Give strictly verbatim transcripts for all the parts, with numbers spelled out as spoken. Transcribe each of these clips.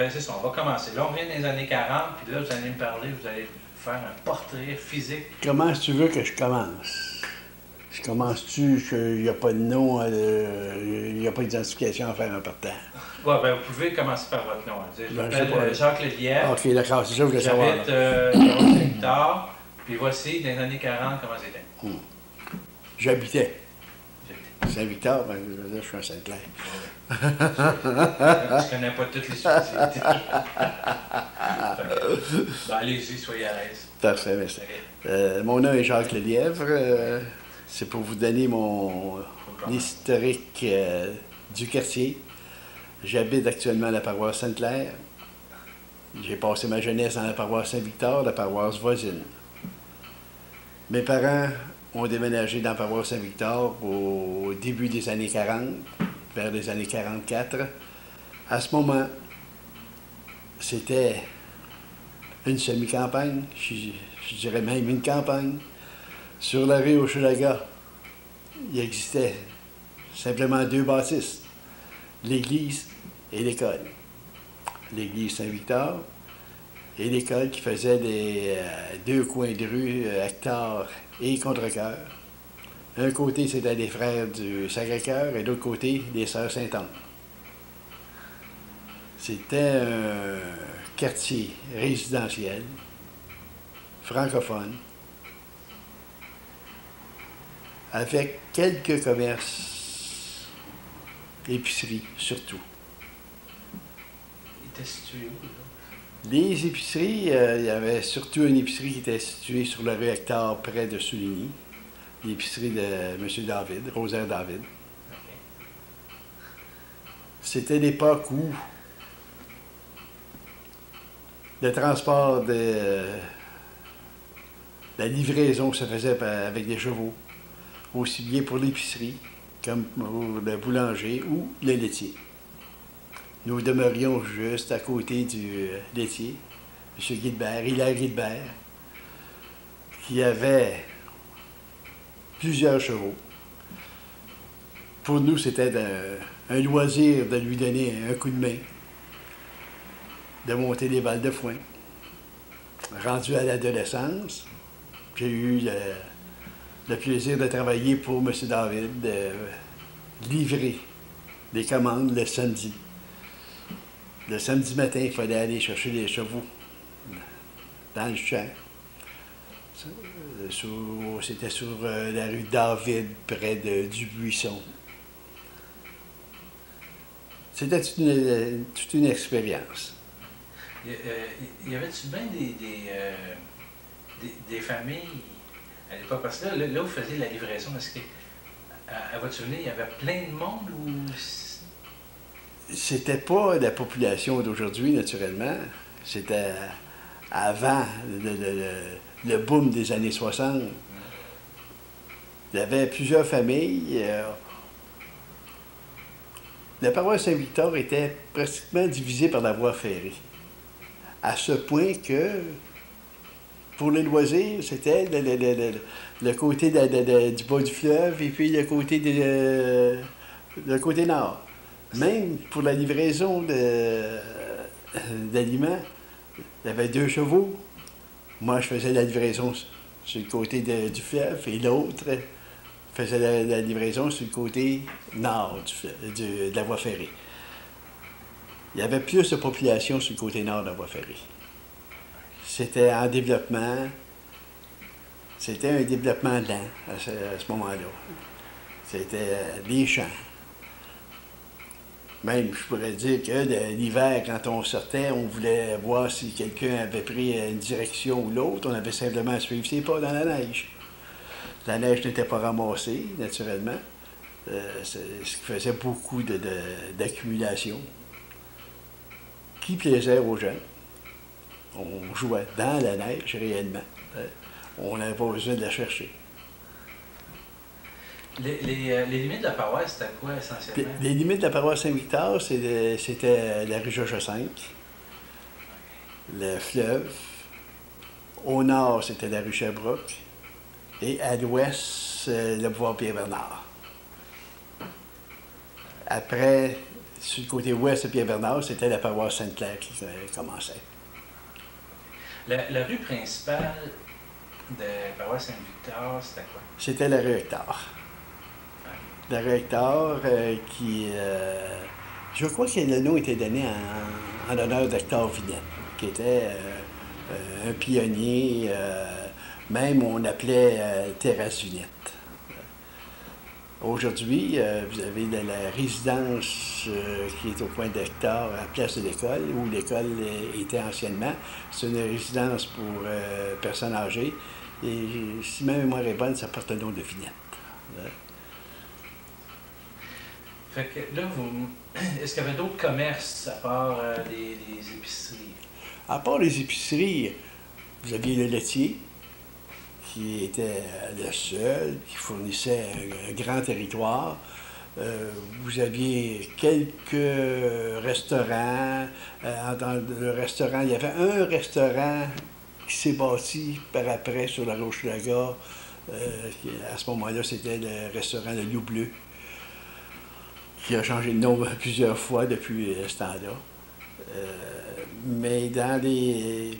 ben c'est ça, on va commencer. Là, on vient des années quarante, puis là, vous allez me parler, vous allez faire un portrait physique. Comment tu veux que je commence? Je commence-tu qu'il n'y a pas de nom, euh, il n'y a pas d'identification à faire en partant? Ouais, ben vous pouvez commencer par votre nom. Hein. Je Ben, je sais m'appelle pas. euh, Jacques Lelièvre. Ok, d'accord, c'est ça que je voulais savoir. J'habite euh, dans Saint-Victor, puis voici, dans les années quarante, comment c'était. Hmm. J'habitais J'habitais. Saint-Victor, ben, je veux dire, je suis à Sainte-Claire. Je connais pas toutes les subtilités. Ben, allez-y, soyez à l'aise. Parfait, merci. Ok. Euh, mon nom est Jacques Lelièvre. Euh, c'est pour vous donner mon historique euh, du quartier. J'habite actuellement à la paroisse Sainte-Claire. J'ai passé ma jeunesse dans la paroisse Saint-Victor, la paroisse voisine. Mes parents ont déménagé dans la paroisse Saint-Victor au début des années quarante, vers les années quarante-quatre. À ce moment, c'était une semi-campagne, je, je dirais même une campagne. Sur la rue Hochelaga, il existait simplement deux bâtisses, l'église et l'école. L'église Saint-Victor et l'école qui faisait des euh, deux coins de rue, euh, Hector et Contrecœur. Un côté, c'était les frères du Sacré-Cœur et l'autre côté, les sœurs Sainte-Anne. C'était un quartier résidentiel, francophone, avec quelques commerces, épiceries surtout. Il était situé où, là? Les épiceries, euh, il y avait surtout une épicerie qui était située sur la rue Hector, près de Souligny. L'épicerie de M. David, Rosaire David. Okay. C'était l'époque où le transport de la livraison se faisait avec des chevaux, aussi bien pour l'épicerie comme pour le boulanger ou le laitier. Nous demeurions juste à côté du laitier, M. Guilbert, Hilaire Guilbert, qui avait plusieurs chevaux. Pour nous, c'était un loisir de lui donner un coup de main, de monter des balles de foin. Rendu à l'adolescence, j'ai eu le, le plaisir de travailler pour M. David, de livrer des commandes le samedi. Le samedi matin, il fallait aller chercher les chevaux dans le champ. C'était sur la rue David, près de Dubuisson. C'était toute une, toute une expérience. Il y, euh, il y avait-tu bien des, des, euh, des, des familles à l'époque? Parce que là, là, vous faisiez la livraison. Est-ce que, à, à votre souvenir, il y avait plein de monde ou... C'était pas la population d'aujourd'hui, naturellement. C'était avant le, le, le, le boom des années soixante. Il y avait plusieurs familles. La paroisse Saint-Victor était pratiquement divisée par la voie ferrée. À ce point que, pour les loisirs, c'était le, le, le, le, le côté de, de, de, du bas du fleuve et puis le côté, de, le côté nord. Même pour la livraison d'aliments, il y avait deux chevaux. Moi, je faisais la livraison sur le côté de, du fleuve et l'autre faisait la, la livraison sur le côté nord du fleuve, du, de la voie ferrée. Il y avait plus de population sur le côté nord de la voie ferrée. C'était en développement. C'était un développement lent à ce, à ce moment-là. C'était des champs. Même, je pourrais dire que l'hiver, quand on sortait, on voulait voir si quelqu'un avait pris une direction ou l'autre. On avait simplement à suivre ses pas dans la neige. La neige n'était pas ramassée, naturellement, euh, ce qui faisait beaucoup d'accumulation, qui plaisait aux jeunes. On jouait dans la neige, réellement. Euh, on n'avait pas besoin de la chercher. Les, les, les limites de la paroisse, c'était quoi essentiellement? Les, les limites de la paroisse Saint-Victor, c'était la rue Georges cinq, le fleuve. Au nord, c'était la rue Sherbrooke. Et à l'ouest, le boulevard Pierre-Bernard. Après, sur le côté ouest de Pierre-Bernard, c'était la paroisse Sainte-Claire qui euh, commençait. La, la rue principale de la paroisse Saint-Victor, c'était quoi? C'était la rue Hector. La rue Hector euh, qui... Euh, je crois que le nom était donné en, en l'honneur d'Hector Vignette, qui était euh, euh, un pionnier, euh, même on appelait euh, Terrasse Vignette. Aujourd'hui, euh, vous avez la, la résidence euh, qui est au coin d'Hector, à la place de l'école, où l'école était anciennement. C'est une résidence pour euh, personnes âgées. Et si ma mémoire est bonne, ça porte le nom de Vignette. Ouais. Fait que là, vous, est-ce qu'il y avait d'autres commerces à part euh, les, les épiceries? À part les épiceries, vous aviez le laitier, qui était le seul, qui fournissait un, un grand territoire. Euh, vous aviez quelques restaurants. Euh, dans le restaurant, il y avait un restaurant qui s'est bâti par après sur la Roche-Laga. Euh, à ce moment-là, c'était le restaurant Le Loup Bleu, qui a changé de nom plusieurs fois depuis ce temps-là. Euh, mais dans les...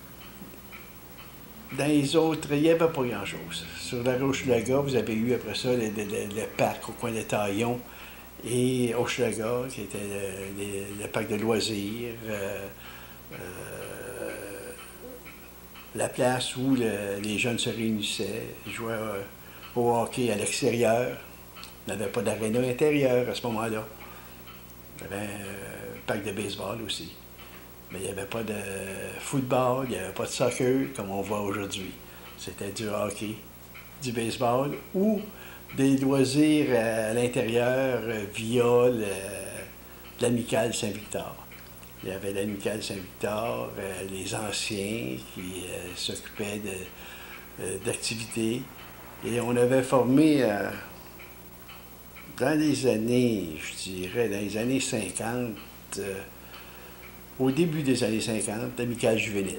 Dans les autres, il n'y avait pas grand-chose. Sur la Roche-Laga, vous avez eu après ça le, le, le parc au coin de Taillon et Hochelaga, qui était le, le, le parc de loisirs, euh, euh, la place où le, les jeunes se réunissaient, jouaient euh, au hockey à l'extérieur. On n'avait pas d'aréna intérieure à ce moment-là. Il y avait un parc de baseball aussi. Mais il n'y avait pas de football, il n'y avait pas de soccer comme on voit aujourd'hui. C'était du hockey, du baseball ou des loisirs à l'intérieur via l'amicale Saint-Victor. Il y avait l'amicale Saint-Victor, les anciens qui s'occupaient d'activités. Et on avait formé dans les années, je dirais, dans les années cinquante, au début des années cinquante, l'amicale juvénile.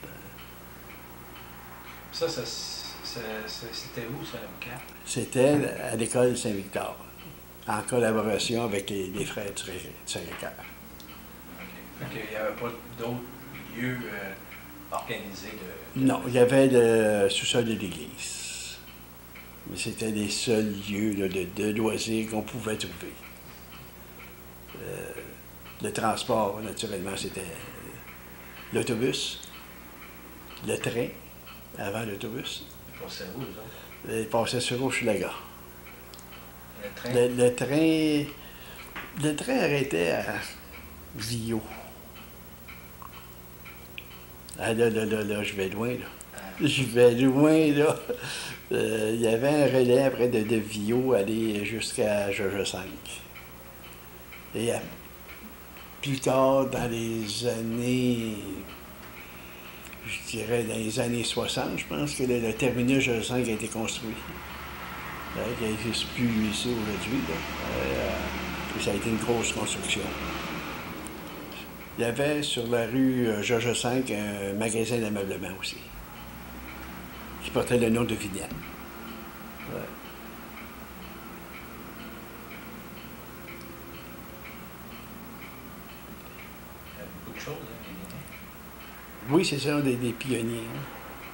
Ça, ça, ça, ça c'était où, ça, l'amicale? C'était à l'école Saint-Victor, en collaboration avec les, les frères du Sacré-Cœur. OK. Donc, il n'y avait pas d'autres lieux euh, organisés de, de... Non, il y avait le sous-sol de l'église. Mais c'était les seuls lieux là, de, de loisirs qu'on pouvait trouver. Euh, Le transport, naturellement, c'était l'autobus, le train, avant l'autobus. Ils passaient où, eux autres? Il passait sur Hochelaga. Le train? Le, le train... Le train arrêtait à Vio. Ah là, là, là, là, je vais loin, là. Ah. Je vais loin, là. Euh, il y avait un relais après de, de Vio, aller jusqu'à Georges cinq. Et à plus tard, dans les années, je dirais dans les années soixante, je pense que le, le terminus Georges cinq a été construit. Euh, il n'existe plus ici aujourd'hui. Euh, ça a été une grosse construction. Il y avait sur la rue Georges cinq un magasin d'ameublement aussi, qui portait le nom de Vignette. Ouais. Beaucoup de choses, hein, Oui, c'est ça, des, des pionniers. Hein.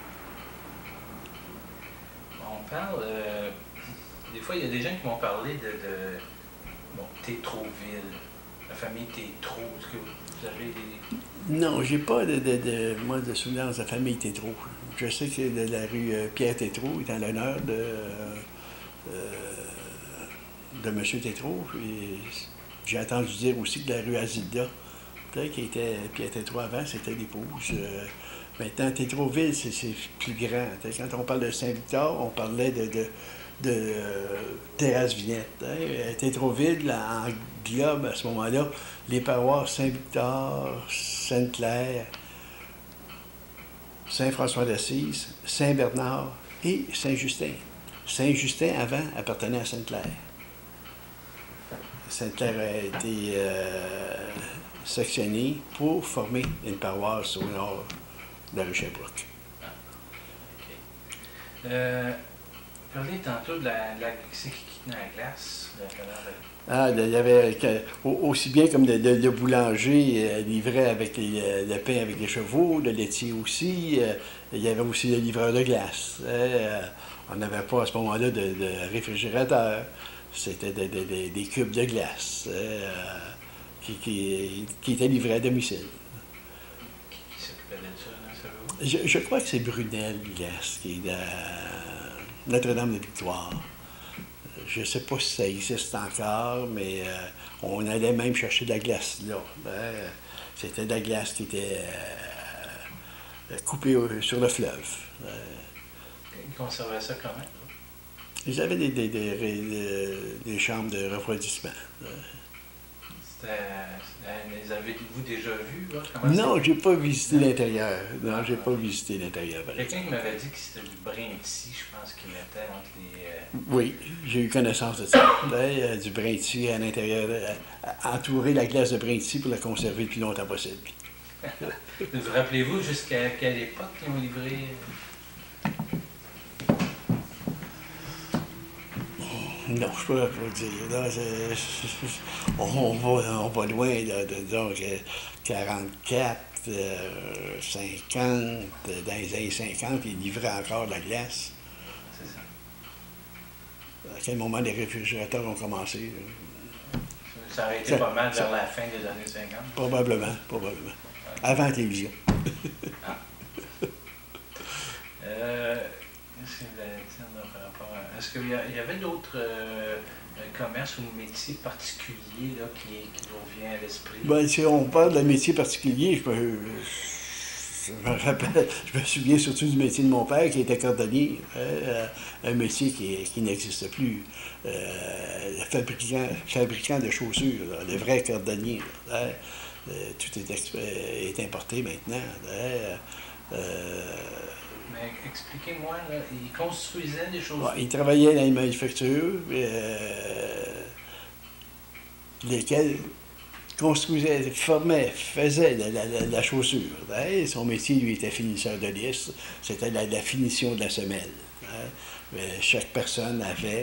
On parle... Euh, des fois, il y a des gens qui m'ont parlé de, de bon, Tétroville, la famille Tétro. Est-ce que vous avez des... Non, j'ai pas de, de, de, moi, de souvenance de la famille Tétro. Je sais que de la rue euh, Pierre Tétro est en l'honneur de, euh, de M. Tétro. J'ai entendu dire aussi que la rue Azilda, peut-être qui était Pierre Tétro avant, c'était l'épouse. Euh, maintenant, Tétroville, c'est plus grand. Quand on parle de Saint-Victor, on parlait de, de, de euh, Terrasse Vignette. Hein. Tétroville englobe à ce moment-là les paroisses Saint-Victor, Sainte-Claire, Saint-François d'Assise, Saint-Bernard et Saint-Justin. Saint-Justin, avant, appartenait à Sainte-Claire. Sainte-Claire a été euh, sectionnée pour former une paroisse au nord de la rue Sherbrooke. Ah, okay. euh, parlez tantôt de la, de la c'est qui qui tenait la glace, le canard de- Ah, il y avait que- au- aussi bien comme le, le- le boulanger euh, livrait avec les, euh, le pain avec les chevaux, le laitier aussi. euh, il y avait aussi le livreur de glace. hein, euh, on n'avait pas à ce moment-là de, de réfrigérateur. C'était de- de- de- des cubes de glace euh, qui, qui, qui étaient livrés à domicile. qui, qui s'occupait de ça, là, savez-vous? Je, je crois que c'est Brunel Glace qui est à Notre-Dame-de-Victoire. Je ne sais pas si ça existe encore, mais euh, on allait même chercher de la glace là. hein. C'était de la glace qui était euh, coupée au- sur le fleuve. Euh, Ils conservaient ça comment? là? ils avaient des, des- des ré- des- des chambres de refroidissement. C'était, euh, les avez-vous déjà vus, là? Comment Non, j'ai pas visité l'intérieur. Non, j'ai pas visité l'intérieur. par c'était? Quelqu'un exemple. qui m'avait dit que c'était du brin ici, je pense qu'il mettait entre les... euh, Oui, j'ai eu connaissance de ça. Hein, euh, du brin de scie à l'intérieur, euh, à- entourer la glace de brin de scie pour la conserver le plus longtemps possible. Vous rappelez-vous jusqu'à quelle époque ils ont livré? euh, Non, je peux pas dire. Là, c'est- on, on va, on va loin, là, de, donc, euh, quarante-quatre, euh, cinquante, euh, dans les années cinquante, ils livraient encore de la glace. C'est ça. À quel moment les réfrigérateurs ont commencé? là? Ça aurait été Ça- pas mal ça- vers la fin des années cinquante. Probablement, probablement. Avant la télévision. Euh, Qu'est-ce que je voulais dire là, par rapport à... Est-ce qu'il y, a- il y avait d'autres euh, euh, commerces ou métiers particuliers là, qui, qui vous revient à l'esprit? Ben, si on parle d'un métier particulier, je me, je me rappelle, je me souviens surtout du métier de mon père qui était cordonnier, hein, euh, un métier qui, qui n'existe plus. Euh, le fabricant, fabricant de chaussures, là, le vrai cordonnier. là, hein. Euh, tout est, exp- euh, est importé maintenant. hein. Euh, Mais expliquez-moi, là, ils construisaient des choses. ouais, il travaillait dans les manufactures, euh, lesquelles construisait, formait, faisait la, la- la- la chaussure. hein. Son métier, lui, était finisseur de lisse. C'était la, la finition de la semelle. hein. Mais chaque personne avait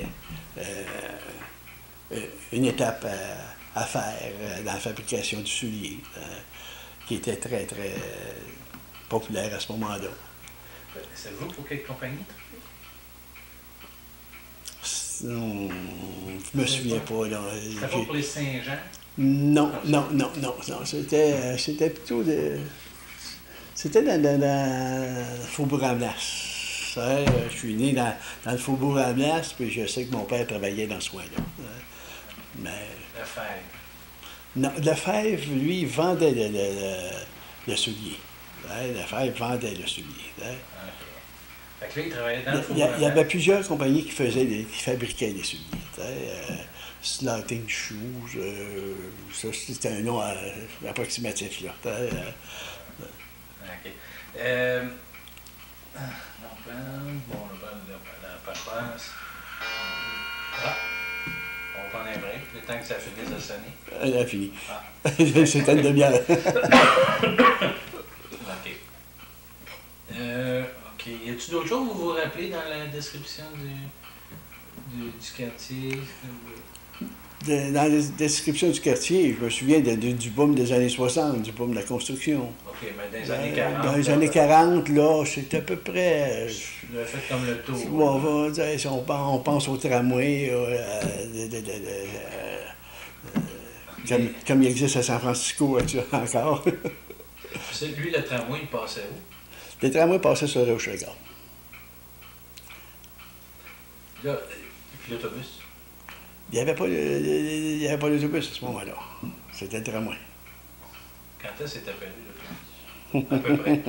euh, une étape à, à faire euh, dans la fabrication du soulier, hein, qui était très, très euh, populaire à ce moment-là. Savez-vous pour quelle compagnie? Non, je me souviens pas. Là. C'était pas J'ai- pour les Saint-Jean? Non, non, non, non, non. C'était, euh, c'était plutôt de. C'était dans, dans, dans le Faubourg-Amblas. hein. Je suis né dans, dans le Faubourg-Amblas, puis je sais que mon père travaillait dans ce coin-là. hein. Mais. La Fève. Non, Lefebvre, lui, il vendait le, le, le- le soulier. hein. Lefebvre vendait le soulier. hein. OK. Fait que là, ils travaillaient dans le Il y, a- four. il y avait plusieurs compagnies qui faisaient des- qui fabriquaient des souliers. hein. Euh, Slotting Shoes, euh, ça c'était un nom euh, approximatif. Là. hein. Euh, OK. Euh, ah, non, ben, bon, le bal de la paroisse. Ah, on va prendre un break, le temps que ça finisse de sonner. Elle a fini. Ah. C'était une demi-heure. OK. Euh, OK. Y a-t-il d'autres choses que vous vous rappelez dans la description du, du, du quartier? De- dans la description du quartier, je me souviens de- de- du boom des années soixante, du boom de la construction. OK, mais dans les années Euh, quarante. Dans les là, années quarante, là, c'est à peu près. euh, Vous avez fait comme le tour. Bon, on va dire, si on, pen- on pense au tramway, euh, de- de- de- de- euh, euh, comme, comme il existe à San Francisco actuellement encore. C'est- Lui, le tramway, il passait où? Les tramways passaient sur le Hochelaga. Là, et puis l'autobus. Il n'y avait pas, de- il y avait pas d'autobus à ce moment-là. C'était le tramway. Quand est-ce que c'est apparu, l'autobus? À peu près.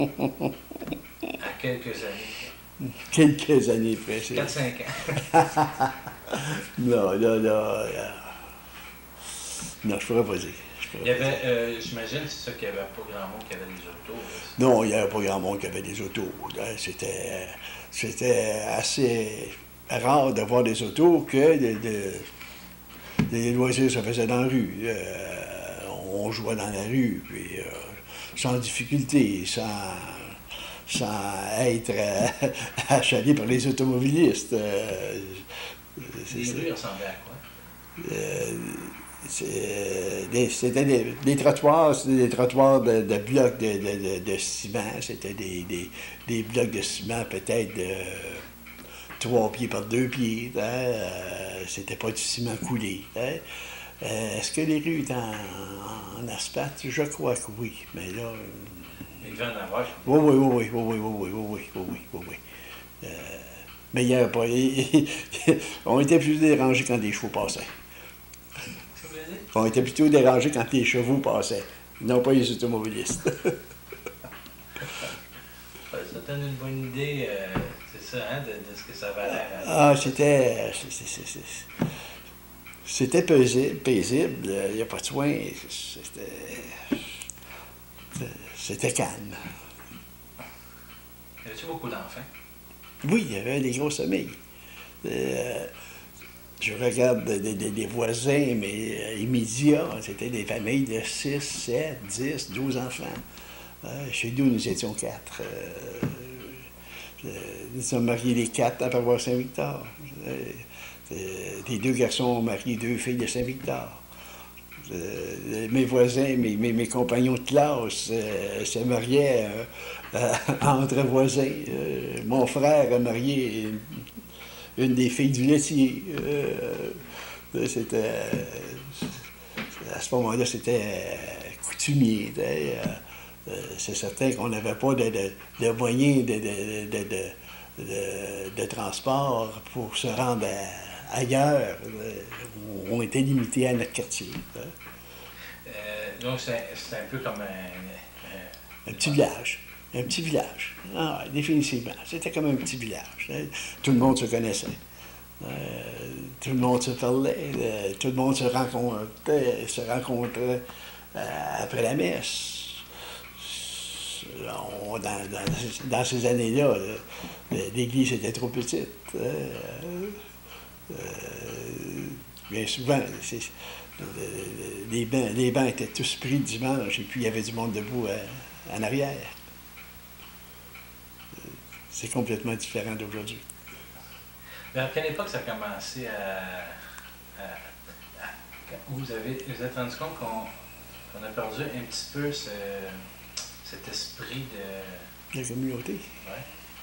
À quelques années. Quelques années après. c'est- quatre cinq ans. Non, là, là, là. Non, je pourrais pas dire. Je pourrais Il y pas avait, dire. euh, j'imagine, c'est ça qu'il n'y avait pas grand monde qui avait des autos. là. Non, il n'y avait pas grand monde qui avait des autos. hein. C'était, c'était assez rare de voir des autos que de, de- des loisirs se faisaient dans la rue. Euh, on jouait dans la rue, puis euh, sans difficulté, sans, sans être euh, achalé par les automobilistes. Euh, Les rues ressemblaient à quoi? Euh, C'était des, des trottoirs, c'était des trottoirs de, de blocs de, de, de, de ciment. C'était des, des, des blocs de ciment peut-être de trois pieds par deux pieds. Hein? Euh, c'était pas du ciment coulé. Hein? Euh, Est-ce que les rues étaient en, en asphalte? Je crois que oui. Mais là. Il devait en avoir. Oui, oui, oui, oui, oui, oui, oui, oui, oui, oui, oui, oui. Euh, mais il n'y avait pas. On était plus dérangés quand les chevaux passaient. On était plutôt dérangés quand les chevaux passaient, non pas les automobilistes. Ça donne une bonne idée, euh, c'est ça, hein, de, de ce que ça valait. Ah, c'était. C'était paisible, paisible, il n'y a pas de soin. C'était. C'était calme. Y avait-tu beaucoup d'enfants? Oui, il y avait des grosses familles. Euh, Je regarde des, des, des voisins, mais euh, immédiats, c'était des familles de six, sept, dix, douze enfants. Euh, chez nous, nous étions quatre. Euh, euh, nous sommes mariés les quatre à Paroisse Saint-Victor. Euh, euh, les deux garçons ont marié deux filles de Saint-Victor. Euh, mes voisins, mes, mes, mes compagnons de classe euh, se mariaient euh, euh, entre voisins. Euh, mon frère a marié une, une des filles du laitier. Euh, c'était, à ce moment-là, c'était coutumier. Euh, c'est certain qu'on n'avait pas de, de, de moyens de, de, de, de, de, de transport pour se rendre à, ailleurs. On était limité à notre quartier. Euh, donc, c'est un peu comme un... Un, un petit village. Un petit village. Ah, définitivement. C'était comme un petit village. Tout le monde se connaissait. Euh, tout le monde se parlait. Euh, tout le monde se rencontrait, se rencontrait euh, après la messe. On, dans, dans, dans, ces années-là, l'église était trop petite. Euh, euh, bien souvent, les bancs, les bancs étaient tous pris le dimanche et puis il y avait du monde debout à, en arrière. C'est complètement différent d'aujourd'hui. Mais à quelle époque ça a commencé à... à, à vous, avez, vous êtes rendu compte qu'on qu'on a perdu un petit peu ce, cet esprit de... La communauté? Ouais.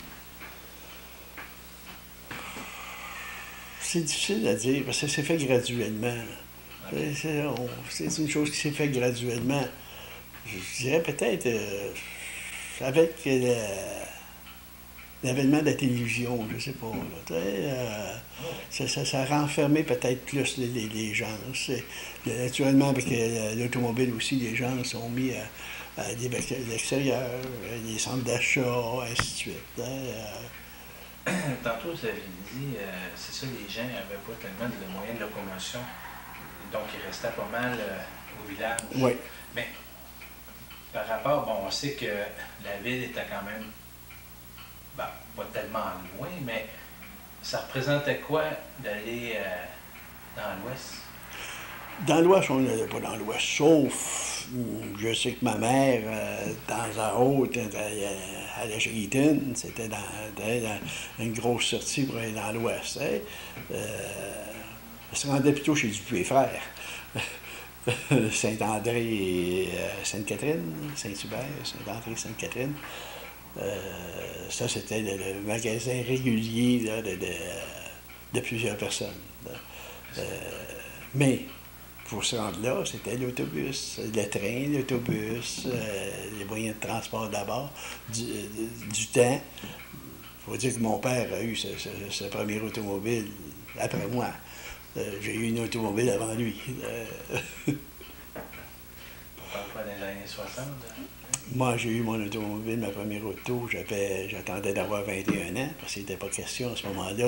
C'est difficile à dire parce que ça s'est fait graduellement. Okay. C'est une chose qui s'est fait graduellement. Je dirais peut-être euh, avec euh, l'avènement de la télévision, je ne sais pas. Là, euh, ça, ça, ça a renfermé peut-être plus les, les, les gens. Naturellement, avec euh, l'automobile aussi, les gens sont mis à, à l'extérieur, les centres d'achat, ainsi de suite. Hein, euh, Tantôt, vous avez dit, euh, c'est ça, les gens n'avaient pas tellement de moyens de locomotion, donc ils restaient pas mal euh, au village. Oui. Mais par rapport, bon, on sait que la ville était quand même, ben, pas tellement loin, mais ça représentait quoi d'aller euh, dans l'Ouest? Dans l'Ouest, on n'allait pas dans l'Ouest, sauf, je sais que ma mère, euh, de temps à autre, à la Eaton, c'était dans, dans une grosse sortie pour aller dans l'Ouest. Hein? Euh, elle se rendait plutôt chez Dupuis et Frères. Saint-André et euh, Sainte-Catherine, Saint-Hubert, Saint-André, Sainte-Catherine. Euh, ça, c'était le, le magasin régulier là, de, de, de plusieurs personnes. Euh, mais, pour se rendre là, c'était l'autobus, le train, l'autobus, euh, les moyens de transport d'abord, du, du temps. Il faut dire que mon père a eu ce, ce, ce premier automobile après moi. Euh, j'ai eu une automobile avant lui. Euh, On parle pas des années soixante? Hein? Moi, j'ai eu mon automobile, ma première auto, j'attendais d'avoir vingt et un ans, parce qu'il n'était pas question à ce moment-là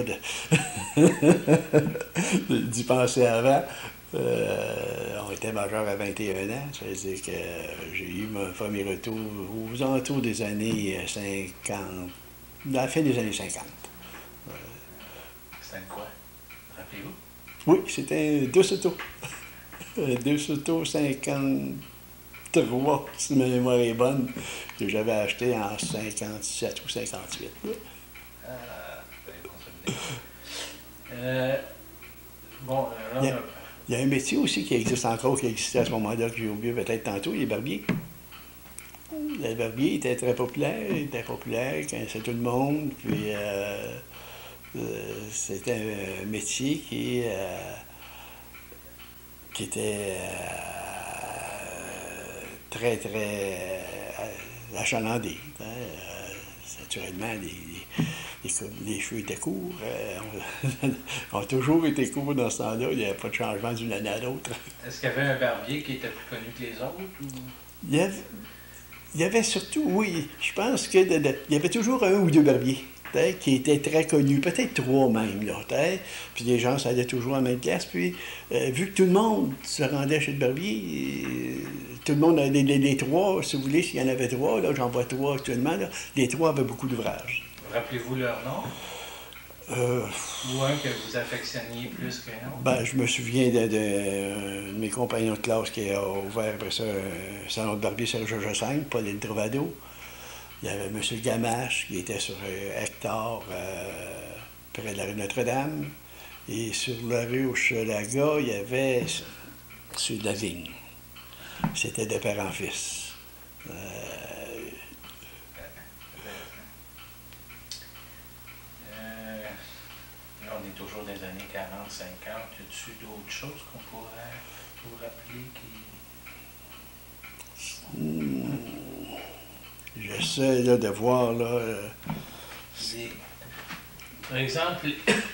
de d'y penser avant. Euh, on était majeur à vingt et un ans, ça veut dire que j'ai eu mon premier auto aux alentours des années cinquante, à la fin des années cinquante. Euh, c'était quoi? Rappelez-vous? Oui, c'était deux autos. Deux autos cinquante, trois, si ma mémoire est bonne, que j'avais acheté en cinquante-sept ou cinquante-huit. Ah, c'est bon, ça me dit. Euh, bon, alors, Il y, a, il y a un métier aussi qui existe encore, qui existait à ce moment-là, que j'ai oublié peut-être tantôt, les barbiers. Le barbier était très populaire, il était populaire, il connaissait tout le monde, puis euh, euh, c'était un métier qui, euh, qui était euh, très, très euh, achalandé. Hein. Euh, naturellement, les, les, les cheveux étaient courts. Euh, on, ont toujours été courts dans ce temps-là, il n'y avait pas de changement d'une année à l'autre. est-ce qu'il y avait un barbier qui était plus connu que les autres? Ou... Il y avait, il y avait surtout, oui, je pense qu'il y avait toujours un ou deux barbiers qui étaient très connus, peut-être trois même, là, puis les gens s'allaient toujours en même classe, puis euh, vu que tout le monde se rendait chez le barbier, euh, tout le monde, les, les, les trois, si vous voulez, s'il y en avait trois, là, j'en vois trois actuellement, là, les trois avaient beaucoup d'ouvrages. Rappelez-vous leur nom? Euh, Ou un que vous affectionniez plus qu'un autre? Ben, je me souviens de, de, de mes compagnons de classe qui a ouvert après ça un salon de barbier sur Georges cinq, Pauline Travado. Il y avait M. Gamache qui était sur Hector, euh, près de la rue Notre-Dame. Et sur la rue Hochelaga, il y avait sur la vigne. C'était de père en fils. Euh, Euh, là, on est toujours dans les années quarante, cinquante. Y a-t-il d'autres choses qu'on pourrait vous rappeler qui... hmm, J'essaie là, de voir, là... Euh, Des... Par exemple,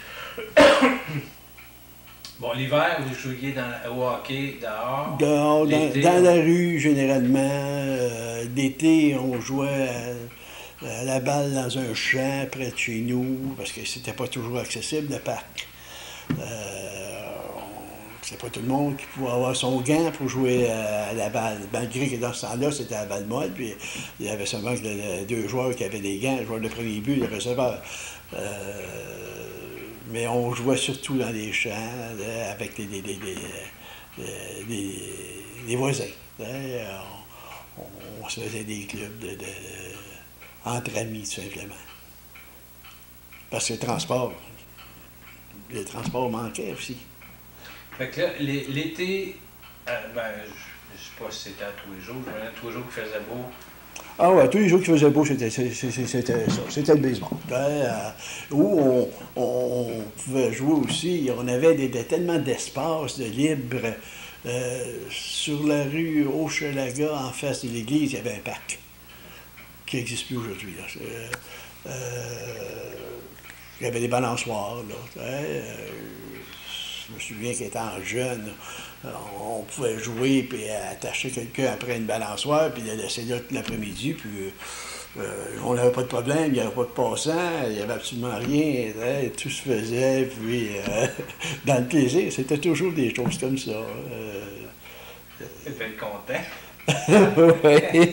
bon, l'hiver, vous jouiez dans, au hockey dehors. Dehors, dans, dans on... la rue, généralement. Euh, L'été, on jouait à, à la balle dans un champ près de chez nous, parce que c'était pas toujours accessible, le parc. Euh, c'est pas tout le monde qui pouvait avoir son gant pour jouer à, à la balle. Malgré que dans ce temps-là, c'était la balle molle, puis il y avait seulement que le, deux joueurs qui avaient des gants, le joueur de premier but, le receveur. Euh, mais on jouait surtout dans les champs, là, avec les, les, les, les, les, les voisins. Là, on, on se faisait des clubs de, de, de, entre amis, tout simplement. Parce que le transport, le transport manquait aussi. Fait que là, l'été, euh, ben, je ne sais pas si c'était à tous les jours, je me souviens tous les jours qu'il faisait beau. Ah ouais, tous les jours qu'il faisait beau, c'était ça. C'était le baseball. Euh, où on, on, on pouvait jouer aussi, on avait des, des, tellement d'espace de libre. Euh, sur la rue Hochelaga, en face de l'église, il y avait un parc qui n'existe plus aujourd'hui. Euh, euh, il y avait des balançoires, là. Euh, je me souviens qu'étant jeune, on pouvait jouer et attacher quelqu'un après une balançoire, puis le laisser là tout l'après-midi, puis euh, on n'avait pas de problème, il n'y avait pas de passant, il n'y avait absolument rien, hein, tout se faisait, puis euh, dans le plaisir, c'était toujours des choses comme ça. Euh, Tu devais être content. Oui.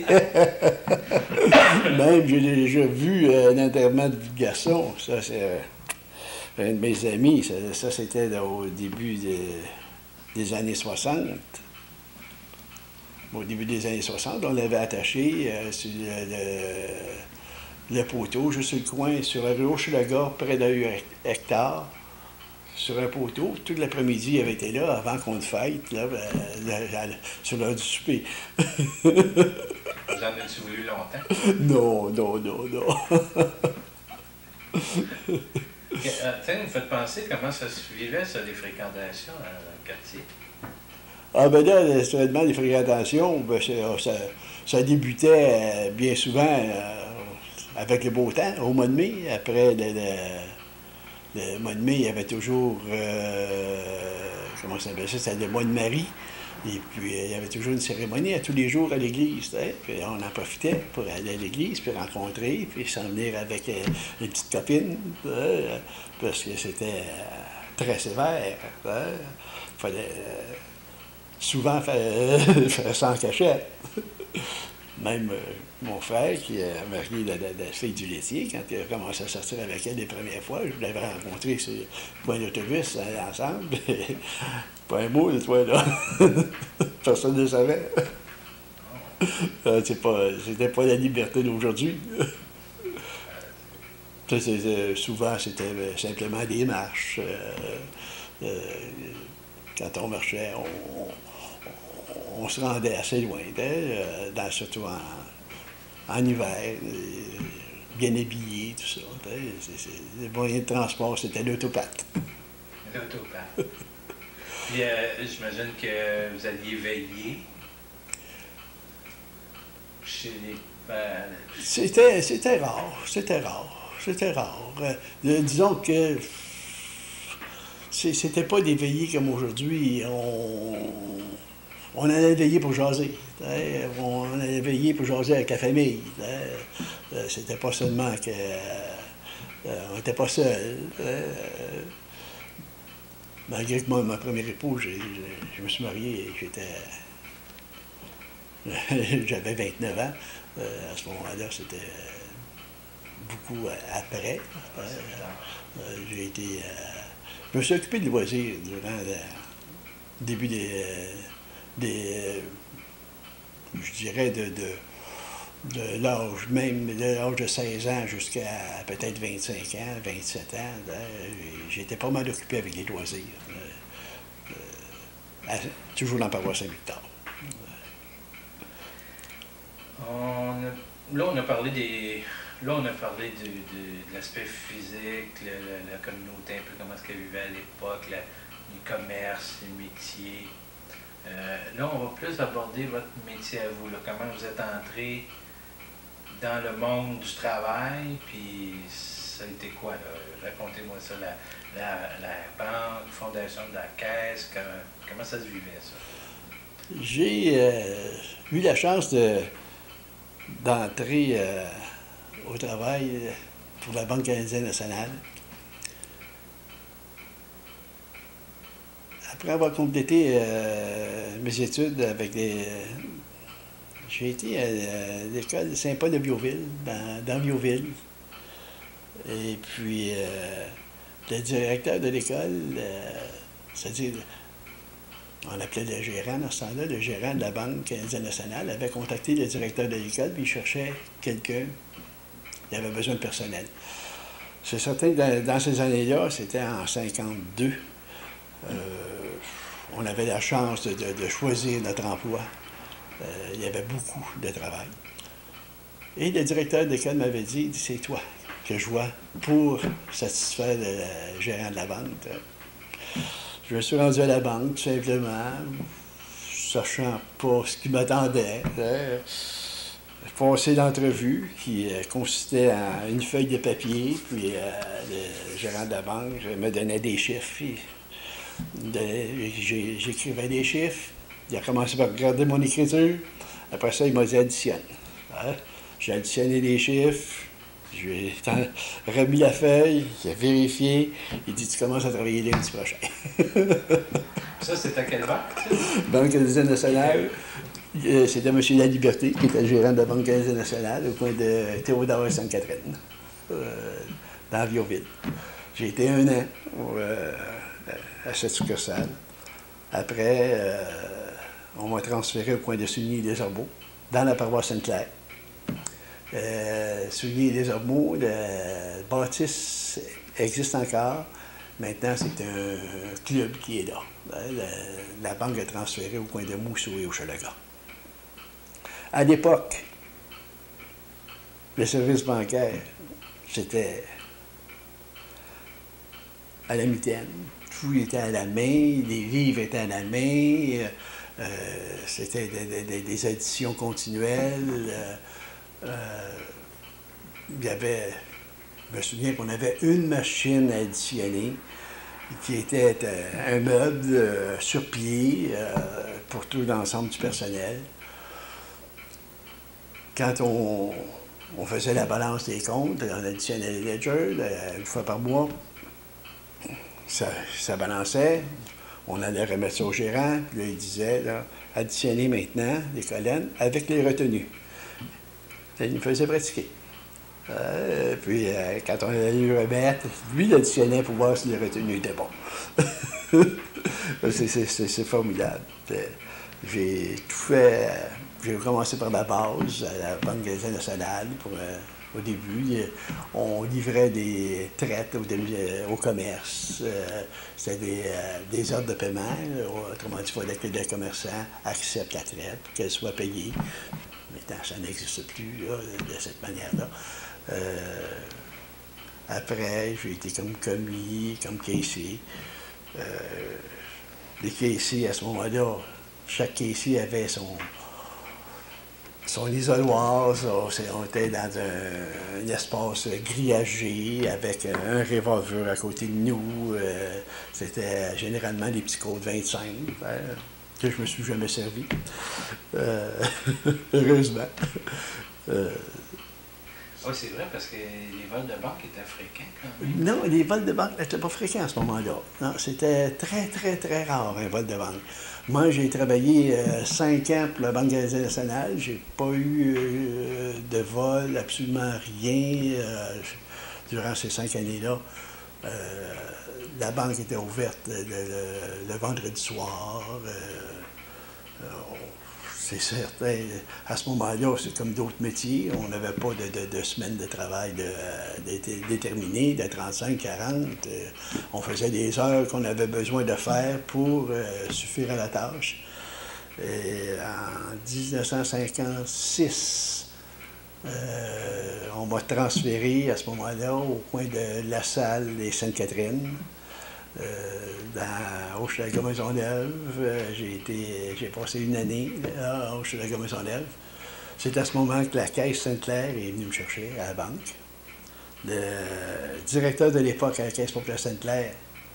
Même, j'ai déjà vu euh, un enterrement de garçon, ça c'est... Euh, un de mes amis, ça, ça c'était au début de, des années soixante. Au début des années soixante, on l'avait attaché euh, sur le, le, le poteau, juste sur le coin, sur la rue Hochelaga, près de la rue Hector, sur un poteau. Tout l'après-midi, il avait été là, avant qu'on le fête, là, là, là, sur l'heure du souper. Vous en avez-tu voulu longtemps? Non, non, non, non. Euh, tiens, vous faites penser comment ça se vivait, ça, les fréquentations dans le quartier? Ah ben là, naturellement, les fréquentations, ben, ça, ça débutait euh, bien souvent euh, avec le beau temps, au mois de mai. Après le, le, le mois de mai, il y avait toujours, euh, comment ça s'appelle ça, c'était le mois de Marie. Et puis, il y avait toujours une cérémonie à tous les jours à l'église. Hein? Puis on en profitait pour aller à l'église, puis rencontrer, puis s'en venir avec euh, une petite copine, hein? Parce que c'était euh, très sévère. Il hein? fallait euh, souvent faire, faire sans cachette. Même euh, mon frère, qui a marié la, la, la fille du laitier, quand il a commencé à sortir avec elle les premières fois, je l'avais rencontré sur le point d'autobus ensemble. Pas un mot de toi, là. Personne ne le savait. Euh, c'est pas, c'était pas la liberté d'aujourd'hui. Ça, c'est- c'est- souvent, c'était euh, simplement des marches. Euh, euh, quand on marchait, on, on- on se rendait assez loin, hein, euh, dans- surtout en, en hiver, euh, bien habillé, tout ça. Hein. C'est- c'est- les moyens de transport, c'était l'autopathe. L'autopathe. Puis euh, j'imagine que vous alliez veiller chez les... ben, C'était, c'était rare, c'était rare, c'était rare. Euh, euh, disons que c'est- c'était pas des veillées comme aujourd'hui. On, on allait veiller pour jaser. Hein. On allait veiller pour jaser avec la famille. Hein. Euh, C'était pas seulement que euh, on n'était pas seul. Hein. Malgré que moi, ma première épouse, j'ai- j'ai- je me suis marié et j'étais. J'avais vingt-neuf ans. Euh, à ce moment-là, c'était beaucoup après. Euh, euh, j'ai été. euh, je me suis occupé de loisirs durant le début des. euh, des euh, je dirais de, de, de l'âge, même de l'âge de seize ans jusqu'à peut-être vingt-cinq ans, vingt-sept ans. Là, j'étais pas mal occupé avec les loisirs. Euh, euh, à- toujours dans la paroisse Saint-Victor. on a- là, on a parlé des... Là, on a parlé de, de- de l'aspect physique, le- le- la communauté, un peu comment est-ce qu'elle vivait à l'époque, la- les commerces, les métiers. Euh, là, on va plus aborder votre métier à vous, là, comment vous êtes entré dans le monde du travail, puis ça a été quoi, là? Racontez-moi ça, la, la, la banque, fondation de la caisse, comment, comment ça se vivait, ça? J'ai euh, eu la chance de, d'entrer euh, au travail pour la Banque canadienne nationale. Après avoir complété euh, mes études avec les... J'ai été à l'école Saint-Paul de Bioville, dans, dans Bioville. Et puis, euh, le directeur de l'école, euh, c'est-à-dire, on appelait le gérant dans ce temps-là, le gérant de la Banque canadienne nationale, avait contacté le directeur de l'école, puis il cherchait quelqu'un, il avait besoin de personnel. C'est certain que dans, dans ces années-là, c'était en cinquante-deux, euh, on avait la chance de, de- de choisir notre emploi. Euh, il y avait beaucoup de travail. Et le directeur de l'école m'avait dit, c'est toi que je vois pour satisfaire le gérant de la banque. Je me suis rendu à la banque, tout simplement, sachant pas ce qui m'attendait. J'ai passé l'entrevue qui euh, consistait en une feuille de papier, puis euh, le gérant de la banque me donnait des chiffres. puis de- j'ai- J'écrivais des chiffres. Il a commencé par regarder mon écriture. Après ça, il m'a dit additionne. Hein? J'ai additionné les chiffres. Je lui ai tant- remis la feuille, il a vérifié. Il dit tu commences à travailler lundi prochain. Ça, c'est à quelle banque, ça? Banque canadienne nationale. Euh, C'était M. Laliberté, qui était le gérant de la Banque canadienne nationale, au coin de Théodore et Sainte-Catherine, euh, dans Viauville. J'ai été un an euh, à cette succursale. Après, euh, on m'a transféré au coin de Sougny et des Ormeaux, dans la paroisse Sainte-Claire. Euh, Sougny et les Ormeaux, le bâtisse existe encore. Maintenant, c'est un club qui est là. La, la banque est transférée au coin de Mousseau et au Chalaga. À l'époque, le service bancaire, c'était à la mitaine. Tout était à la main, les livres étaient à la main, euh, c'était des, des, des additions continuelles. Euh, euh, il y avait, je me souviens qu'on avait une machine à additionner qui était euh, un meuble euh, sur pied euh, pour tout l'ensemble du personnel. Quand on, on faisait la balance des comptes, on additionnait les ledgers une fois par mois, ça, ça balançait, on allait remettre ça au gérant, puis là, il disait, là, additionnez maintenant les colonnes avec les retenues. Ça, il nous faisait pratiquer. Euh, puis, euh, quand on allait lui remettre, lui, il additionnait pour voir si les retenues étaient bons. c'est, c'est, c'est, c'est formidable. J'ai tout fait j'ai commencé par la base, à la Banque nationale. Pour, euh, au début, on livrait des traites au, au commerce. Euh, C'était des, euh, des ordres de paiement. Autrement dit, il fallait que le commerçant accepte la traite, qu'elle soit payée. Maintenant, ça n'existe plus là, de cette manière-là. Euh, après, j'ai été comme commis, comme caissier. Euh, les caissiers, à ce moment-là, chaque caissier avait son, son isoloir. Ça, on était dans un, un espace grillagé avec un revolver à côté de nous. Euh, C'était généralement des petits codes vingt-cinq. Hein, que je me suis jamais servi. Euh, heureusement. Euh, Oui, c'est vrai, parce que les vols de banque étaient fréquents quand même. Non, les vols de banque n'étaient pas fréquents à ce moment-là. Non, c'était très, très, très rare, un vol de banque. Moi, j'ai travaillé euh, cinq ans pour la Banque nationale. J'ai pas eu euh, de vol, absolument rien euh, durant ces cinq années-là. Euh, la banque était ouverte le, le, le vendredi soir. Euh, euh, c'est certain. À ce moment-là, c'est comme d'autres métiers. On n'avait pas de, de, de semaine de travail de, de, déterminée, de trente-cinq, quarante. Euh, on faisait des heures qu'on avait besoin de faire pour euh, suffire à la tâche. Et en dix-neuf cent cinquante-six, Euh, on m'a transféré à ce moment-là au coin de La Salle et Sainte-Catherine, euh, dans Hochelaga-Maisonneuve. Euh, j'ai été, j'ai passé une année là, à Hochelaga-Maisonneuve. C'est à ce moment que la Caisse Sainte-Claire est venue me chercher à la banque. Le directeur de l'époque à la Caisse populaire Sainte-Claire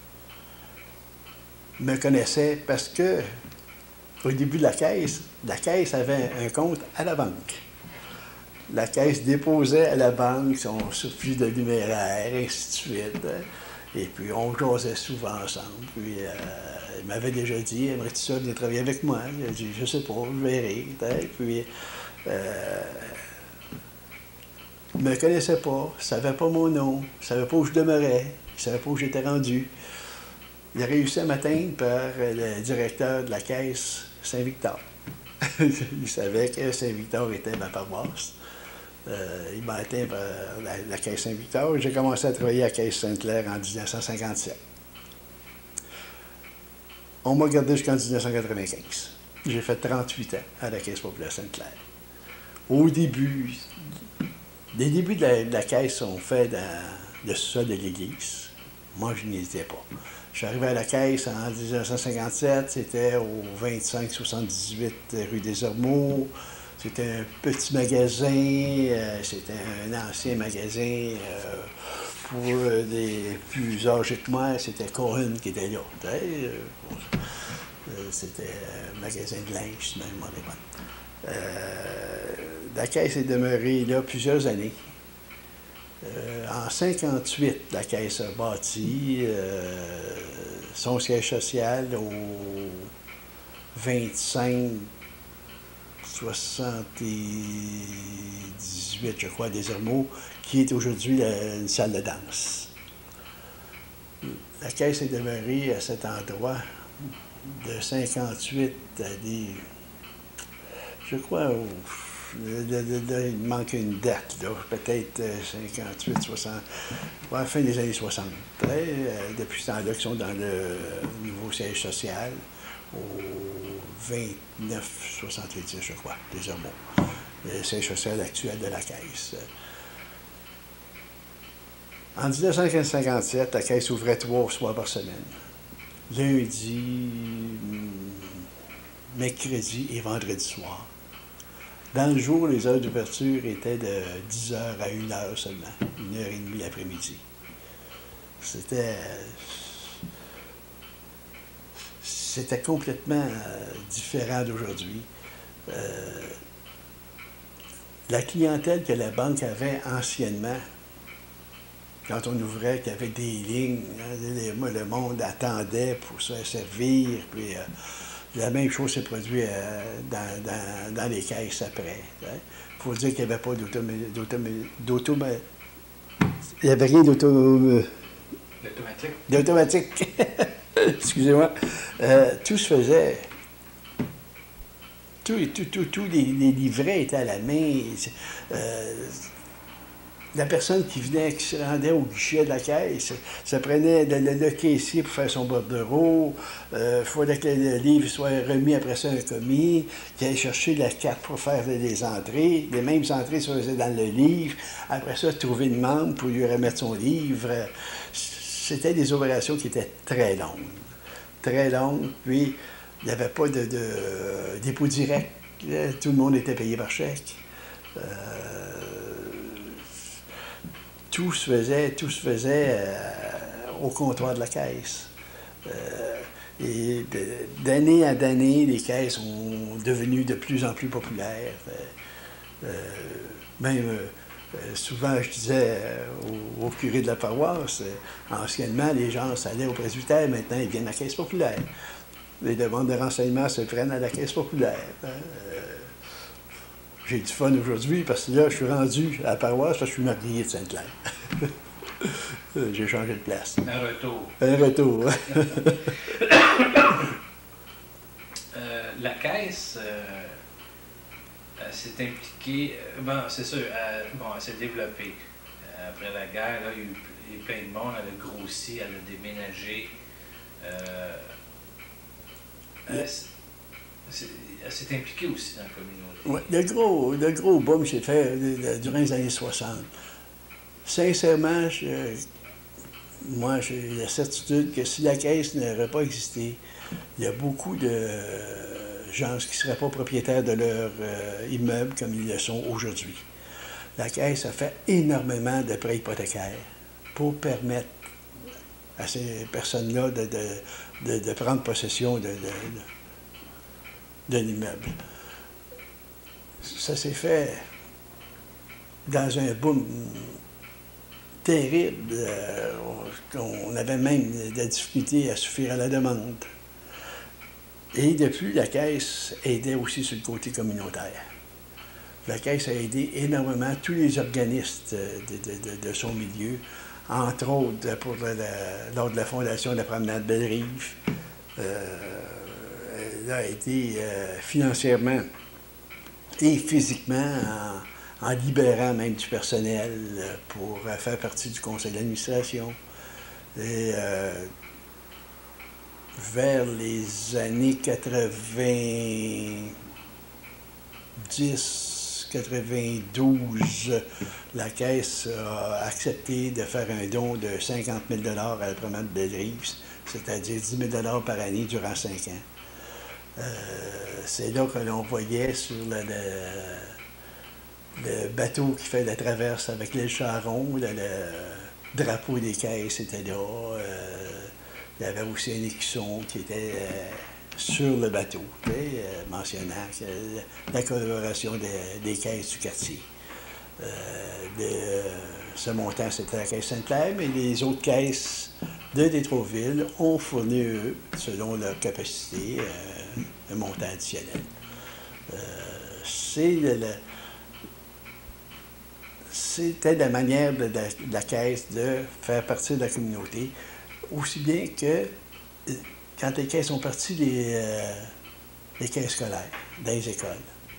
me connaissait parce que, au début de la Caisse, la Caisse avait un compte à la banque. La Caisse déposait à la banque son surplus de numéraire, et ainsi de suite. Et puis, on jasait souvent ensemble. Puis, euh, il m'avait déjà dit, aimerais-tu ça venir travailler avec moi? Il a dit, je sais pas, je verrai. Puis, euh, il ne me connaissait pas, il ne savait pas mon nom, il ne savait pas où je demeurais, il ne savait pas où j'étais rendu. Il a réussi à m'atteindre par le directeur de la Caisse Saint-Victor. Il savait que Saint-Victor était ma paroisse. Euh, il m'a atteint par la, la Caisse Saint-Victor. J'ai commencé à travailler à la Caisse Sainte-Claire en dix-neuf cent cinquante-sept. On m'a gardé jusqu'en dix-neuf cent quatre-vingt-quinze. J'ai fait trente-huit ans à la Caisse populaire Sainte-Claire. Au début, les débuts de la, de la Caisse sont faits dans le sol de l'église. Moi, je n'y étais pas. Je suis arrivé à la Caisse en dix-neuf cent cinquante-sept. C'était au vingt-cinq soixante-dix-huit rue des Ormeaux. C'était un petit magasin, euh, c'était un ancien magasin euh, pour euh, des plus âgés que moi, c'était Cohen qui était là. Euh, euh, c'était un magasin de linge, même, on est bon. Euh, la Caisse est demeurée là plusieurs années. Euh, en cinquante-huit, la Caisse a bâti euh, son siège social au vingt-cinq soixante-dix-huit, je crois, des Ormeaux, qui est aujourd'hui la, une salle de danse. La Caisse est demeurée à cet endroit de cinquante-huit à des... Je crois, au, de, de, de, il manque une date, là, peut-être cinquante-huit, soixante, à la fin des années soixante. Euh, depuis ce temps-là, ils sont dans le nouveau siège social, au vingt-neuf soixante-dix, je crois, des Ormeaux, le siège social actuel de la Caisse. En dix-neuf cent cinquante-sept, la Caisse ouvrait trois soirs par semaine. Lundi, mercredi et vendredi soir. Dans le jour, les heures d'ouverture étaient de dix heures à une heure seulement, une heure et demie l'après-midi. C'était... C'était complètement euh, différent d'aujourd'hui. Euh, la clientèle que la banque avait anciennement, quand on ouvrait, qu'il y avait des lignes, hein, moi, le monde attendait pour se servir, puis euh, la même chose s'est produite euh, dans, dans, dans les caisses après. Il hein. faut dire qu'il n'y avait pas d'auto... Il n'y avait rien d'auto... D'automatique. D'automatique. Excusez-moi. Euh, tout se faisait Tous tout, tout, tout les, les livrets étaient à la main. Euh, la personne qui venait, qui se rendait au guichet de la caisse, ça prenait le, le, le caissier pour faire son bordereau. Il euh, fallait que le livre soit remis après ça à un commis, qui allait chercher la carte pour faire les entrées. Les mêmes entrées se faisaient dans le livre. Après ça, trouver une membre pour lui remettre son livre. C'était des opérations qui étaient très longues. Très longues. Puis, il n'y avait pas de, de euh, dépôt direct. Tout le monde était payé par chèque. Euh, tout se faisait, tout se faisait euh, au comptoir de la caisse. Euh, et d'année en année, les caisses sont devenues de plus en plus populaires. Euh, euh, même euh, souvent, je disais au, au curé de la paroisse, anciennement, les gens s'allaient au presbytère, maintenant ils viennent à la caisse populaire. Les demandes de renseignements se prennent à la caisse populaire. Euh, J'ai du fun aujourd'hui parce que là, je suis rendu à la paroisse parce que je suis marié de Sainte-Claire. J'ai changé de place. Un retour. Un retour. euh, la caisse euh, s'est impliquée. Euh, bon, c'est sûr, elle, bon, elle s'est développée. Euh, après la guerre, là, il y a eu plein de monde, elle a grossi, elle a déménagé. Euh, elle, elle s'est impliquée aussi dans la communauté. Ouais, le gros, le gros boom s'est fait euh, durant les années soixante. Sincèrement, je, moi, j'ai la certitude que si la caisse n'aurait pas existé, il y a beaucoup de gens qui ne seraient pas propriétaires de leur euh, immeuble comme ils le sont aujourd'hui. La caisse a fait énormément de prêts hypothécaires pour permettre à ces personnes-là de, de, de, de prendre possession de, de, de l'immeuble. Ça s'est fait dans un boom terrible. Euh, on avait même de la difficulté à suffire à la demande. Et depuis, la Caisse aidait aussi sur le côté communautaire. La Caisse a aidé énormément tous les organismes de, de, de, de son milieu, entre autres pour la, lors de la fondation de la promenade Belle-Rive. Euh, elle a été euh, financièrement et physiquement en, en libérant même du personnel pour faire partie du conseil d'administration. Et euh, vers les années quatre-vingt-dix, quatre-vingt-douze, la Caisse a accepté de faire un don de cinquante mille dollars à la promenade Belle-Rive, c'est-à-dire dix mille dollars par année durant cinq ans. Euh, c'est là que l'on voyait sur le, le, le bateau qui fait la traverse avec l'île Charon, le, le drapeau des caisses était là. Euh, il y avait aussi un écusson qui était euh, sur le bateau, euh, mentionnant que la collaboration des, des caisses du quartier. Euh, de, ce montant, c'était la Caisse Sainte-Claire, mais les autres caisses de Détrouville ont fourni, eux, selon leur capacité, euh, un montant additionnel. Euh, c'est le, le, c'était la manière de, de, de la Caisse de faire partie de la communauté, aussi bien que quand les caisses sont parties, les, euh, les caisses scolaires, dans les écoles.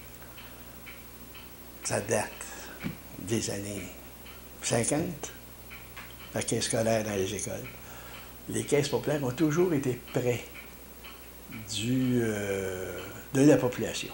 Ça date des années cinquante, la caisse scolaire dans les écoles. Les caisses populaires ont toujours été près du, euh, de la population.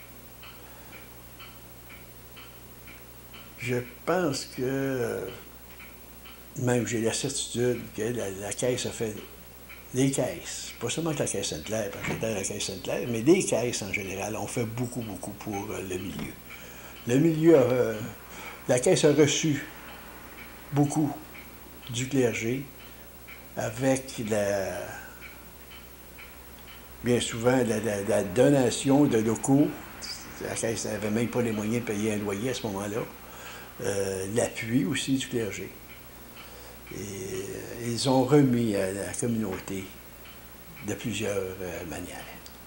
Je pense que, même j'ai la certitude que la, la Caisse a fait des caisses, pas seulement que la Caisse Sainte-Claire, parce que j'étais à la Caisse Sainte-Claire, mais des caisses en général ont fait beaucoup, beaucoup pour euh, le milieu. Le milieu, a, euh, la Caisse a reçu beaucoup du clergé avec la, bien souvent la, la, la donation de locaux. La Caisse n'avait même pas les moyens de payer un loyer à ce moment-là. Euh, l'appui aussi du clergé. Et euh, ils ont remis à la communauté de plusieurs euh, manières.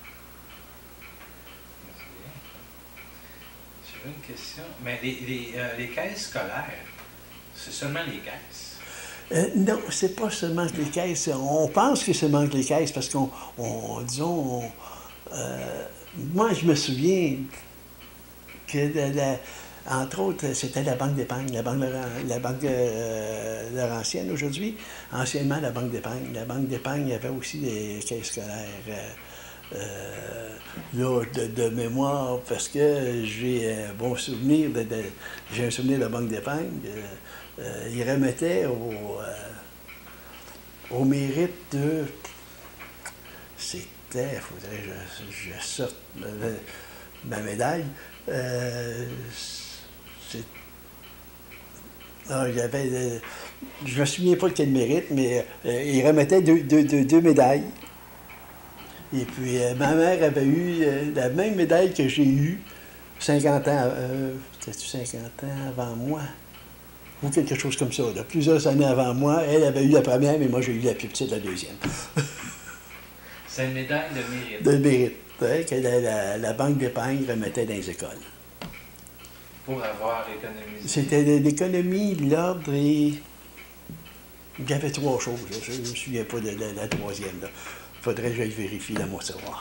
J'ai une question. Mais les, les, euh, les caisses scolaires, c'est seulement les caisses? Euh, non, c'est pas seulement que les caisses. On pense que c'est seulement que les caisses parce qu'on, on, disons, on, Euh, moi, je me souviens que, la, la, entre autres, c'était la Banque d'épargne, la Banque, la banque euh, Laurentienne aujourd'hui, anciennement la Banque d'épargne. La Banque d'épargne, il y avait aussi des caisses scolaires. Euh, euh, là, de, de mémoire, parce que j'ai un bon souvenir, de, de, j'ai un souvenir de la Banque d'épargne. Euh, euh, ils remettaient au, euh, au mérite de... C'était, il faudrait que je, je sorte ma médaille. Euh, c'est, non, il y avait, euh, je ne me souviens pas de quel mérite, mais euh, ils remettaient deux, deux, deux, deux médailles. Et puis, euh, ma mère avait eu euh, la même médaille que j'ai eue cinquante ans, euh, peut-être cinquante ans avant moi, ou quelque chose comme ça. Là. Plusieurs années avant moi, elle avait eu la première, mais moi, j'ai eu la plus petite, la deuxième. C'est une médaille de mérite. De mérite, hein, que la, la, la Banque d'épargne remettait dans les écoles. Pour avoir économisé. C'était de l'économie, l'ordre et... Il y avait trois choses, là. Je ne me souviens pas de la, la troisième. Il faudrait que j'aille vérifier dans mon savoir.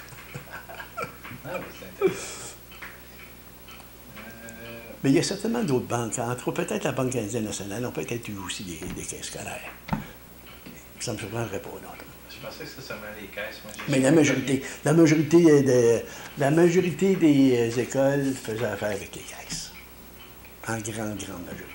Ah oui, c'est intéressant. Euh... Mais il y a certainement d'autres banques, entre autres, peut-être la Banque canadienne nationale, ont peut-être eu aussi des, des caisses scolaires. Ça ne me surprendrait pas, non. Je pensais que c'était seulement les caisses. Moi, mais la majorité, la, majorité de, la majorité des écoles faisaient affaire avec les caisses. En grande, grande majorité.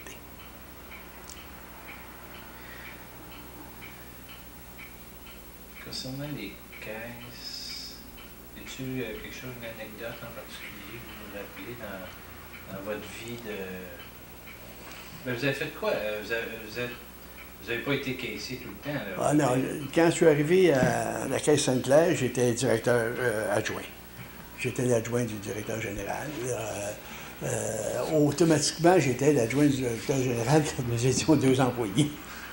Concernant les caisses, as-tu euh, quelque chose, une anecdote en particulier que vous vous rappelez dans, dans votre vie de... Ben, vous avez fait quoi? Vous avez, vous êtes... Vous n'avez pas été caissier tout le temps, là? Ah non, quand je suis arrivé à la Caisse Sainte-Claire, j'étais directeur euh, adjoint. J'étais l'adjoint du directeur général. Euh, euh, automatiquement, j'étais l'adjoint du directeur général quand nous étions deux employés.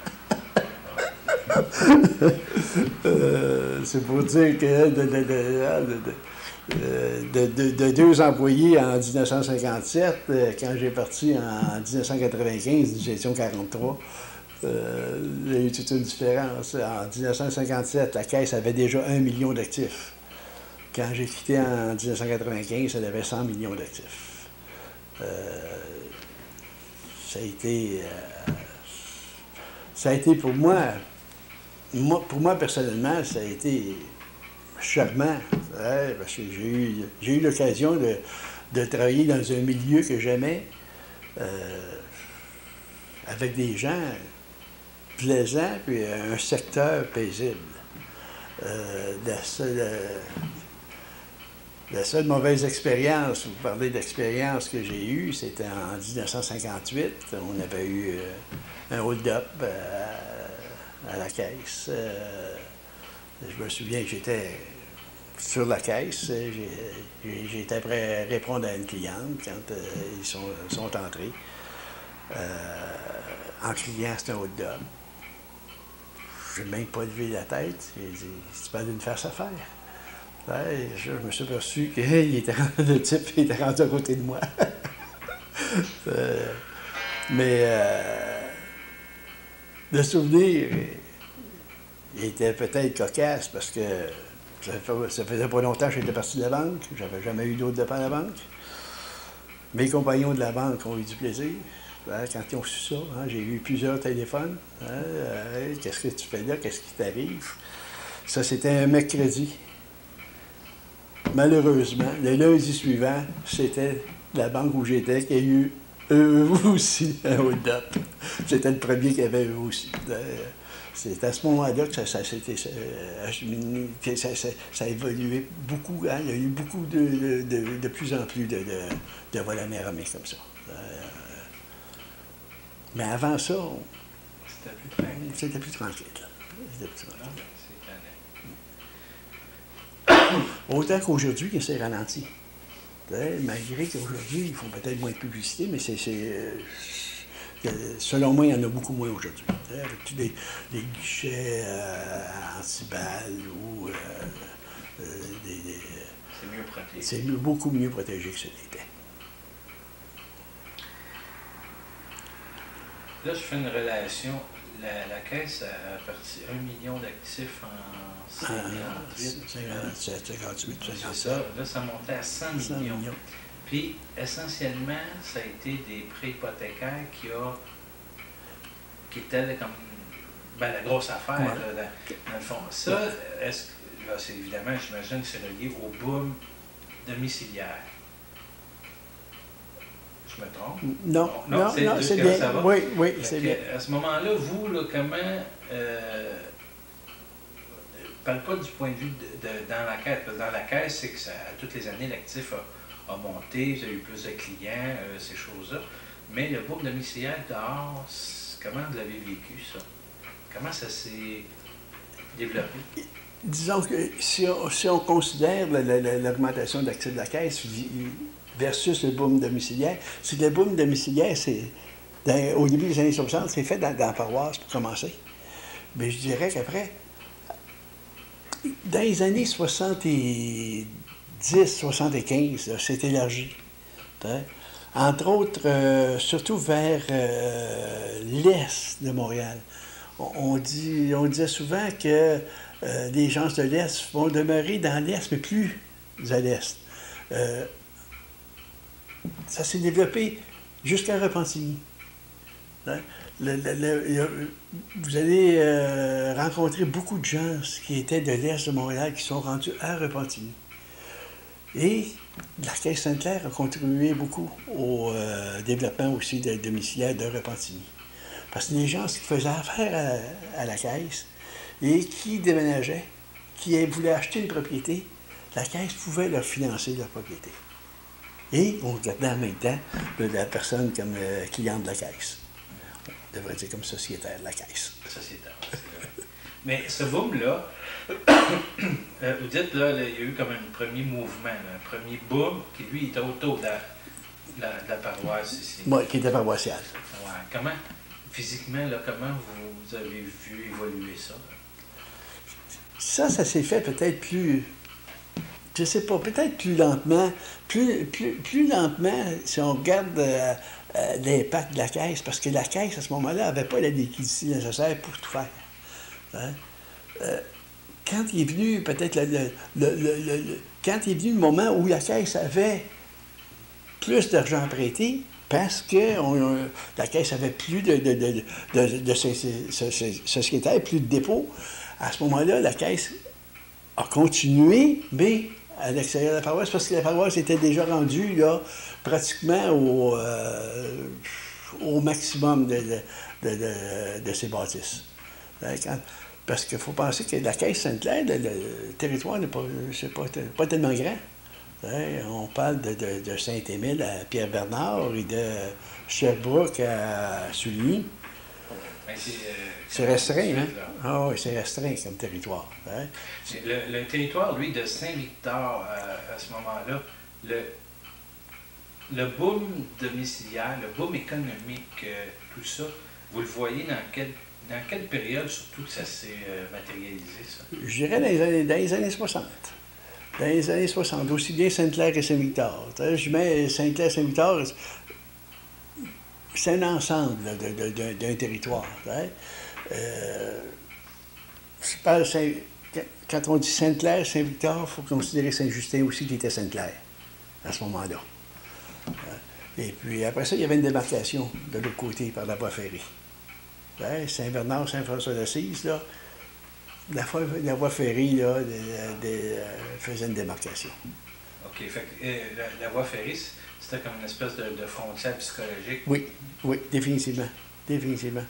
euh, c'est pour dire que de, de, de, de, de, de deux employés en mille neuf cent cinquante-sept, quand j'ai parti en mille neuf cent quatre-vingt-quinze, nous étions quarante-trois. Euh, il y a eu toute une différence. En mille neuf cent cinquante-sept, la Caisse avait déjà un million d'actifs. Quand j'ai quitté en mille neuf cent quatre-vingt-quinze, elle avait cent millions d'actifs. Euh, ça a été... Euh, ça a été pour moi, moi, pour moi personnellement, ça a été charmant. Ouais, parce que j'ai eu, j'ai eu l'occasion de, de travailler dans un milieu que j'aimais, euh, avec des gens plaisant, puis un secteur paisible. Euh, la, seule, euh, la seule mauvaise expérience, vous parlez d'expérience que j'ai eue, c'était en mille neuf cent cinquante-huit. On avait eu euh, un hold-up euh, à la caisse. Euh, je me souviens que j'étais sur la caisse. J'étais prêt à répondre à une cliente quand euh, ils sont, sont entrés. Euh, en criant, c'était un hold-up. Je n'ai même pas levé la tête. J'ai dit, c'est pas d'une face à faire. Ouais, je, je me suis aperçu que hey, était, le type était rendu à côté de moi. euh, mais euh, le souvenir, il était peut-être cocasse parce que ça, fait, ça faisait pas longtemps que j'étais parti de la banque. J'avais jamais eu d'autre départ à la banque. Mes compagnons de la banque ont eu du plaisir. Hein, quand ils ont su ça, hein, j'ai eu plusieurs téléphones. Hein, euh, qu'est-ce que tu fais là? Qu'est-ce qui t'arrive? Ça, c'était un mercredi. Malheureusement, le lundi suivant, c'était la banque où j'étais qui a eu eux aussi un hold-up. C'était le premier qu'il y avait eux aussi. C'est à ce moment-là que ça, ça, euh, ça, ça, ça a évolué beaucoup. Hein? Il y a eu beaucoup de, de, de plus en plus de, de, de vols américains comme ça. Euh, Mais avant ça, c'était plus tranquille. C'était plus tranquille. C'était plus tranquille. Ah, Autant qu'aujourd'hui, que c'est ralenti. Malgré qu'aujourd'hui, ils font peut-être moins de publicité, mais c'est, c'est, selon moi, il y en a beaucoup moins aujourd'hui. Avec tous les, les guichets euh, anti-balles ou euh, euh, des, des, c'est mieux protégé. C'est mieux, beaucoup mieux protégé que ce n'était. Là, je fais une relation la, la caisse a, a parti un million d'actifs en cinquante-huit. cinquante-sept, cinquante-huit, C'est cinquante-sept. ça. Là, ça montait à cent cent millions. millions. Puis, essentiellement, ça a été des prêts hypothécaires qui, a, qui étaient comme ben, la grosse affaire, Ouais. là, dans, dans le fond. Ça, est-ce que, là, c'est évidemment, j'imagine que c'est relié au boom domiciliaire. Je me trompe? Non, Non, non, c'est non, juste c'est que bien. ça va. Oui, oui, Fait c'est que, bien. à ce moment-là, vous, là, comment... Euh, parle pas du point de vue de, de- dans la caisse. Parce que dans la caisse, c'est que ça, toutes les années, l'actif a, a monté, vous avez eu plus de clients, euh, ces choses-là. Mais le boom domiciliaire dehors, c'est- comment vous l'avez vécu, ça? Comment ça s'est développé? Disons que si on, si on considère la- la- la- l'augmentation d'actifs de la caisse vi- versus le boom domiciliaire, c'est que le boom domiciliaire, c'est dans- au début des années soixante, c'est fait dans, dans la paroisse pour commencer. Mais je dirais qu'après, dans les années soixante-dix, soixante-quinze, là, c'est élargi. Hein. Entre autres, euh, surtout vers euh, l'est de Montréal. On, on dit, on disait souvent que euh, les gens de l'est vont demeurer dans l'est, mais plus à l'est. Euh, ça s'est développé jusqu'à Repentigny. Hein. Le- le- le- le- vous allez euh, rencontrer beaucoup de gens qui étaient de l'est de Montréal qui sont rendus à Repentigny. Et la Caisse Sainte-Claire a contribué beaucoup au euh, développement aussi de domiciliaire de Repentigny. Parce que les gens qui faisaient affaire à, à la Caisse et qui déménageaient, qui voulaient acheter une propriété, la Caisse pouvait leur financer leur propriété. Et on regardait en même temps la personne comme euh, cliente de la Caisse. On devrait dire comme sociétaire de la Caisse. Sociétaire, c'est vrai. Mais ce boom-là, euh, vous dites, là, là, il y a eu comme un premier mouvement, là, un premier boom, qui lui était autour de la, de la, de la paroisse ici. Moi, qui était paroissial. Ouais. Comment, physiquement, là, comment vous, vous avez vu évoluer ça? Ça, ça s'est fait peut-être plus, je sais pas, peut-être plus lentement, plus, plus, plus lentement si on regarde euh, euh, l'impact de la Caisse, parce que la Caisse, à ce moment-là, n'avait pas la liquidité nécessaire pour tout faire. Hein? Euh, quand il est venu, peut-être, le, le, le, le, le, quand il est venu le moment où la Caisse avait plus d'argent prêté, parce que on, on, la Caisse avait plus de, de, de, de, de, de sociétaires, plus de dépôts, à ce moment-là, la Caisse a continué, mais à l'extérieur de la paroisse, parce que la paroisse était déjà rendue là, pratiquement au, euh, au maximum de, de, de, de, de ses bâtisses. Quand, parce qu'il faut penser que la Caisse Sainte-Claire, le, le territoire n'est pas, c'est pas, pas tellement grand. Hein, on parle de, de, de Saint-Émile à Pierre-Bernard et de Sherbrooke à Sully. Ben, c'est, euh, C'est restreint, hein? là. Ah oui, c'est restreint comme territoire. Hein? C'est Le, le territoire, lui, de Saint-Victor, à, à ce moment-là, le, le boom domiciliaire, le boom économique, euh, tout ça, vous le voyez dans quelle, dans quelle période, surtout, que ça s'est euh, matérialisé, ça? Je dirais dans les années, dans les années soixante. Dans les années soixante, aussi bien Sainte-Claire que Saint-Victor. Je mets Sainte-Claire et Saint-Victor, c'est un ensemble là, de, de, de, d'un territoire. Hein? Euh, je parle Saint, quand on dit Sainte-Claire, Saint-Victor, il faut considérer Saint-Justin aussi qui était Sainte-Claire à ce moment-là. Et puis après ça, il y avait une démarcation de l'autre côté par la voie ferrée. Hein? Saint-Bernard, Saint-François-d'Assise, là, la voie, la voie ferrée là, de, de, de, faisait une démarcation. OK. Fait que, euh, la, la voie ferrée, c'était comme une espèce de, de frontière psychologique. Oui, oui, définitivement. Définitivement.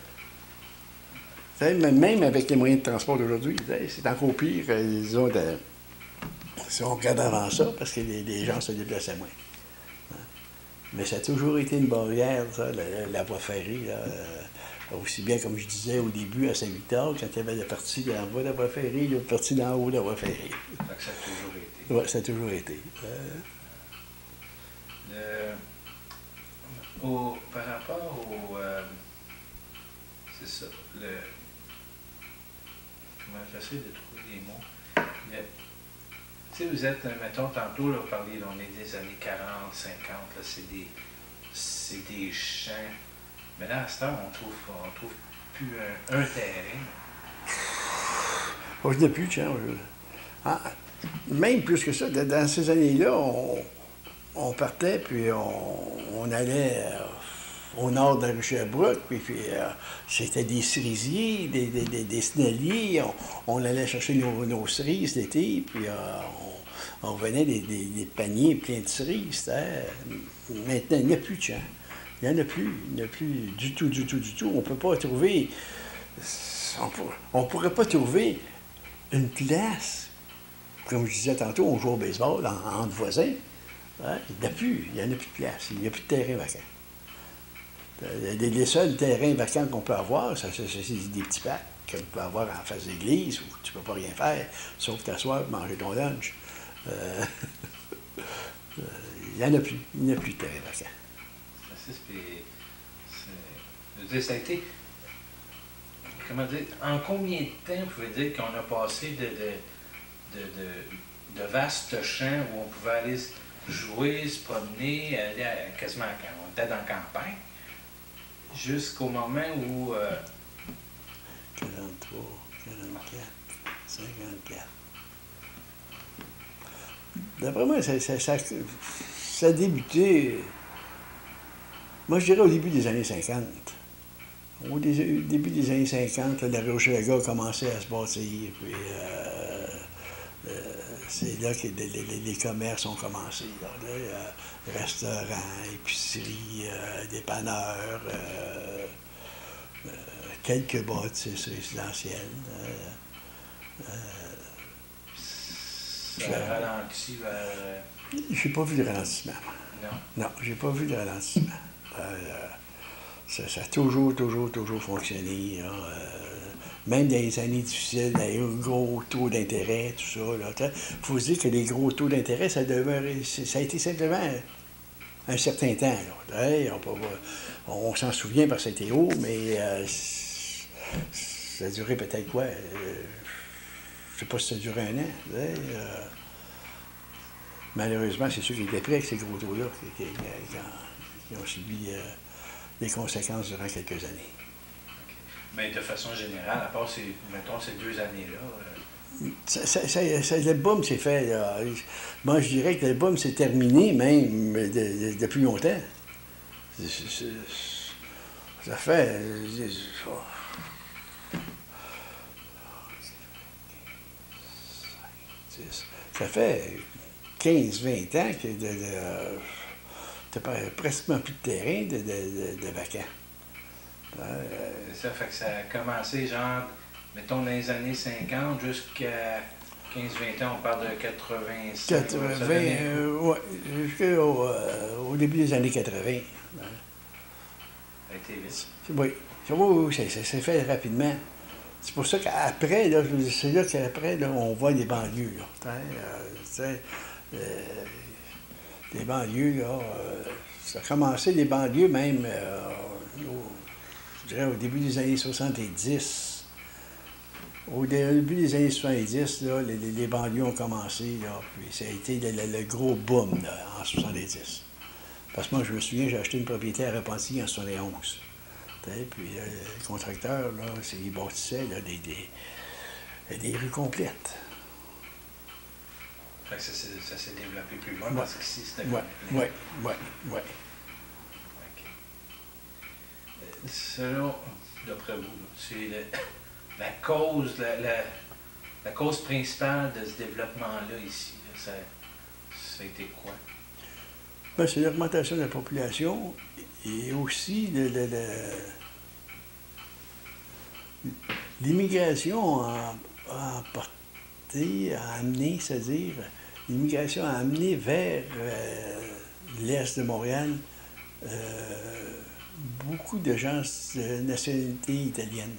Même avec les moyens de transport d'aujourd'hui, c'est encore pire, disons, de, si on regarde avant ça, parce que les, les gens se déplaçaient moins. Mais ça a toujours été une barrière, ça, la, la voie ferrée. Là, aussi bien, comme je disais au début, à Saint-Victor, quand il y avait la partie en bas de la voie ferrée, l'autre partie d'en haut de la voie ferrée. Fait que ça a toujours été. Oui, ça a toujours été. Euh, le, au, par rapport au... Euh, c'est ça, le... Comment j'essaie de trouver les mots. Le, tu sais, vous êtes, mettons, tantôt, là, vous parliez, on est des années quarante, cinquante, là, c'est des, c'est des champs Mais là, à cette heure, on trouve, on trouve plus un, un terrain. On ne plus, tiens. Ah, même plus que ça, dans ces années-là, on, on partait, puis on, on allait euh, au nord de la rue Sherbrooke, puis, puis euh, c'était des cerisiers, des, des, des, des snelliers. On, on allait chercher nos, nos cerises l'été, puis euh, on, on venait des, des, des paniers pleins de cerises. Maintenant, il n'y a plus de champs. Il n'y en a plus. Il n'y en a plus du tout, du tout, du tout. On ne peut pas trouver... On ne pourrait pas trouver une place, comme je disais tantôt, on joue au baseball en, entre voisins. Hein? Il n'y en a plus. Il n'y en a plus de place. Il n'y a plus de terrain vacant. Les, les seuls terrains vacants qu'on peut avoir, c'est des petits parcs qu'on peut avoir en face d'église où tu ne peux pas rien faire, sauf t'asseoir et manger ton lunch. Euh, il n'y en a plus. Il n'y a plus de terrain vacant. Ça a été, comment dire, en combien de temps vous pouvez dire qu'on a passé de, de, de, de, de vastes champs où on pouvait aller jouer, se promener, aller à, quasiment, on était dans la campagne, jusqu'au moment où... Euh... quarante-trois, quarante-quatre, cinquante-quatre. D'après moi, ça, ça, ça, ça a débuté, moi je dirais au début des années cinquante. Au début des années cinquante, là, la rue Hochelaga a commencé à se bâtir, puis euh, euh, c'est là que les, les, les commerces ont commencé. Là, là, restaurants, épiceries, euh, dépanneurs, euh, euh, quelques bâtisses résidentielles. Euh, euh, ça a ralenti vers... J'ai pas vu de ralentissement. Non? Non, j'ai pas vu de ralentissement. Euh, Ça, ça a toujours, toujours, toujours fonctionné. Là. Euh, même dans les années difficiles, les gros taux d'intérêt, tout ça. Il faut se dire que les gros taux d'intérêt, ça, demeure, ça a été simplement un certain temps. Là. Hey, on on s'en souvient parce que c'était haut, mais euh, ça a duré peut-être quoi? Euh, je ne sais pas si ça a duré un an. Hey, euh, malheureusement, c'est ceux qui étaient prêts avec ces gros taux-là qui, qui, qui, qui ont subi... Euh, des conséquences durant quelques années. Okay. Mais de façon générale, à part ces, mettons, ces deux années-là... Euh... Ça, ça, ça, ça, le boom s'est fait. Là. Moi, je dirais que le boom s'est terminé même de, de, depuis longtemps. C est, c est, ça fait... Ça fait quinze vingt ans que... De, de, t'as presque plus de terrain de, de, de, de vacant. Euh, ça fait que ça a commencé, genre, mettons, dans les années cinquante jusqu'à quinze vingt ans, on parle de quatre-vingt-cinq. quatre-vingts, euh, oui, jusqu'au euh, au début des années quatre-vingts. Ça a été vite. Oui, oui, ça s'est fait rapidement. C'est pour ça qu'après, c'est là qu'après, là, on voit les banlieues. Là, euh, euh, les banlieues, là, euh, ça a commencé, les banlieues même, euh, au, je dirais au début des années soixante-dix. Au début des années soixante-dix, là, les, les banlieues ont commencé, là, puis ça a été le, le, le gros boom là, en soixante-dix. Parce que moi, je me souviens, j'ai acheté une propriété à Repentigny en soixante et onze. Puis là, le contracteur, là, il bâtissait là, des, des, des rues complètes. Fait que ça s'est développé plus loin, ouais. Parce que ici, c'était oui, oui, oui, oui. Selon, d'après vous, c'est la cause, la, la, la cause principale de ce développement-là ici, là, ça, ça a été quoi? Ben, c'est l'augmentation de la population et aussi l'immigration a, a apporté, a amené, c'est-à-dire l'immigration a amené vers euh, l'est de Montréal euh, beaucoup de gens de nationalité italienne.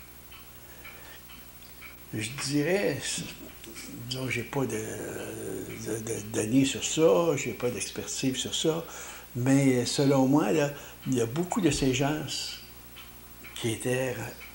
Je dirais, disons, j'ai pas de, de, de données sur ça, j'ai pas d'expertise sur ça, mais selon moi, là, il y a beaucoup de ces gens qui étaient,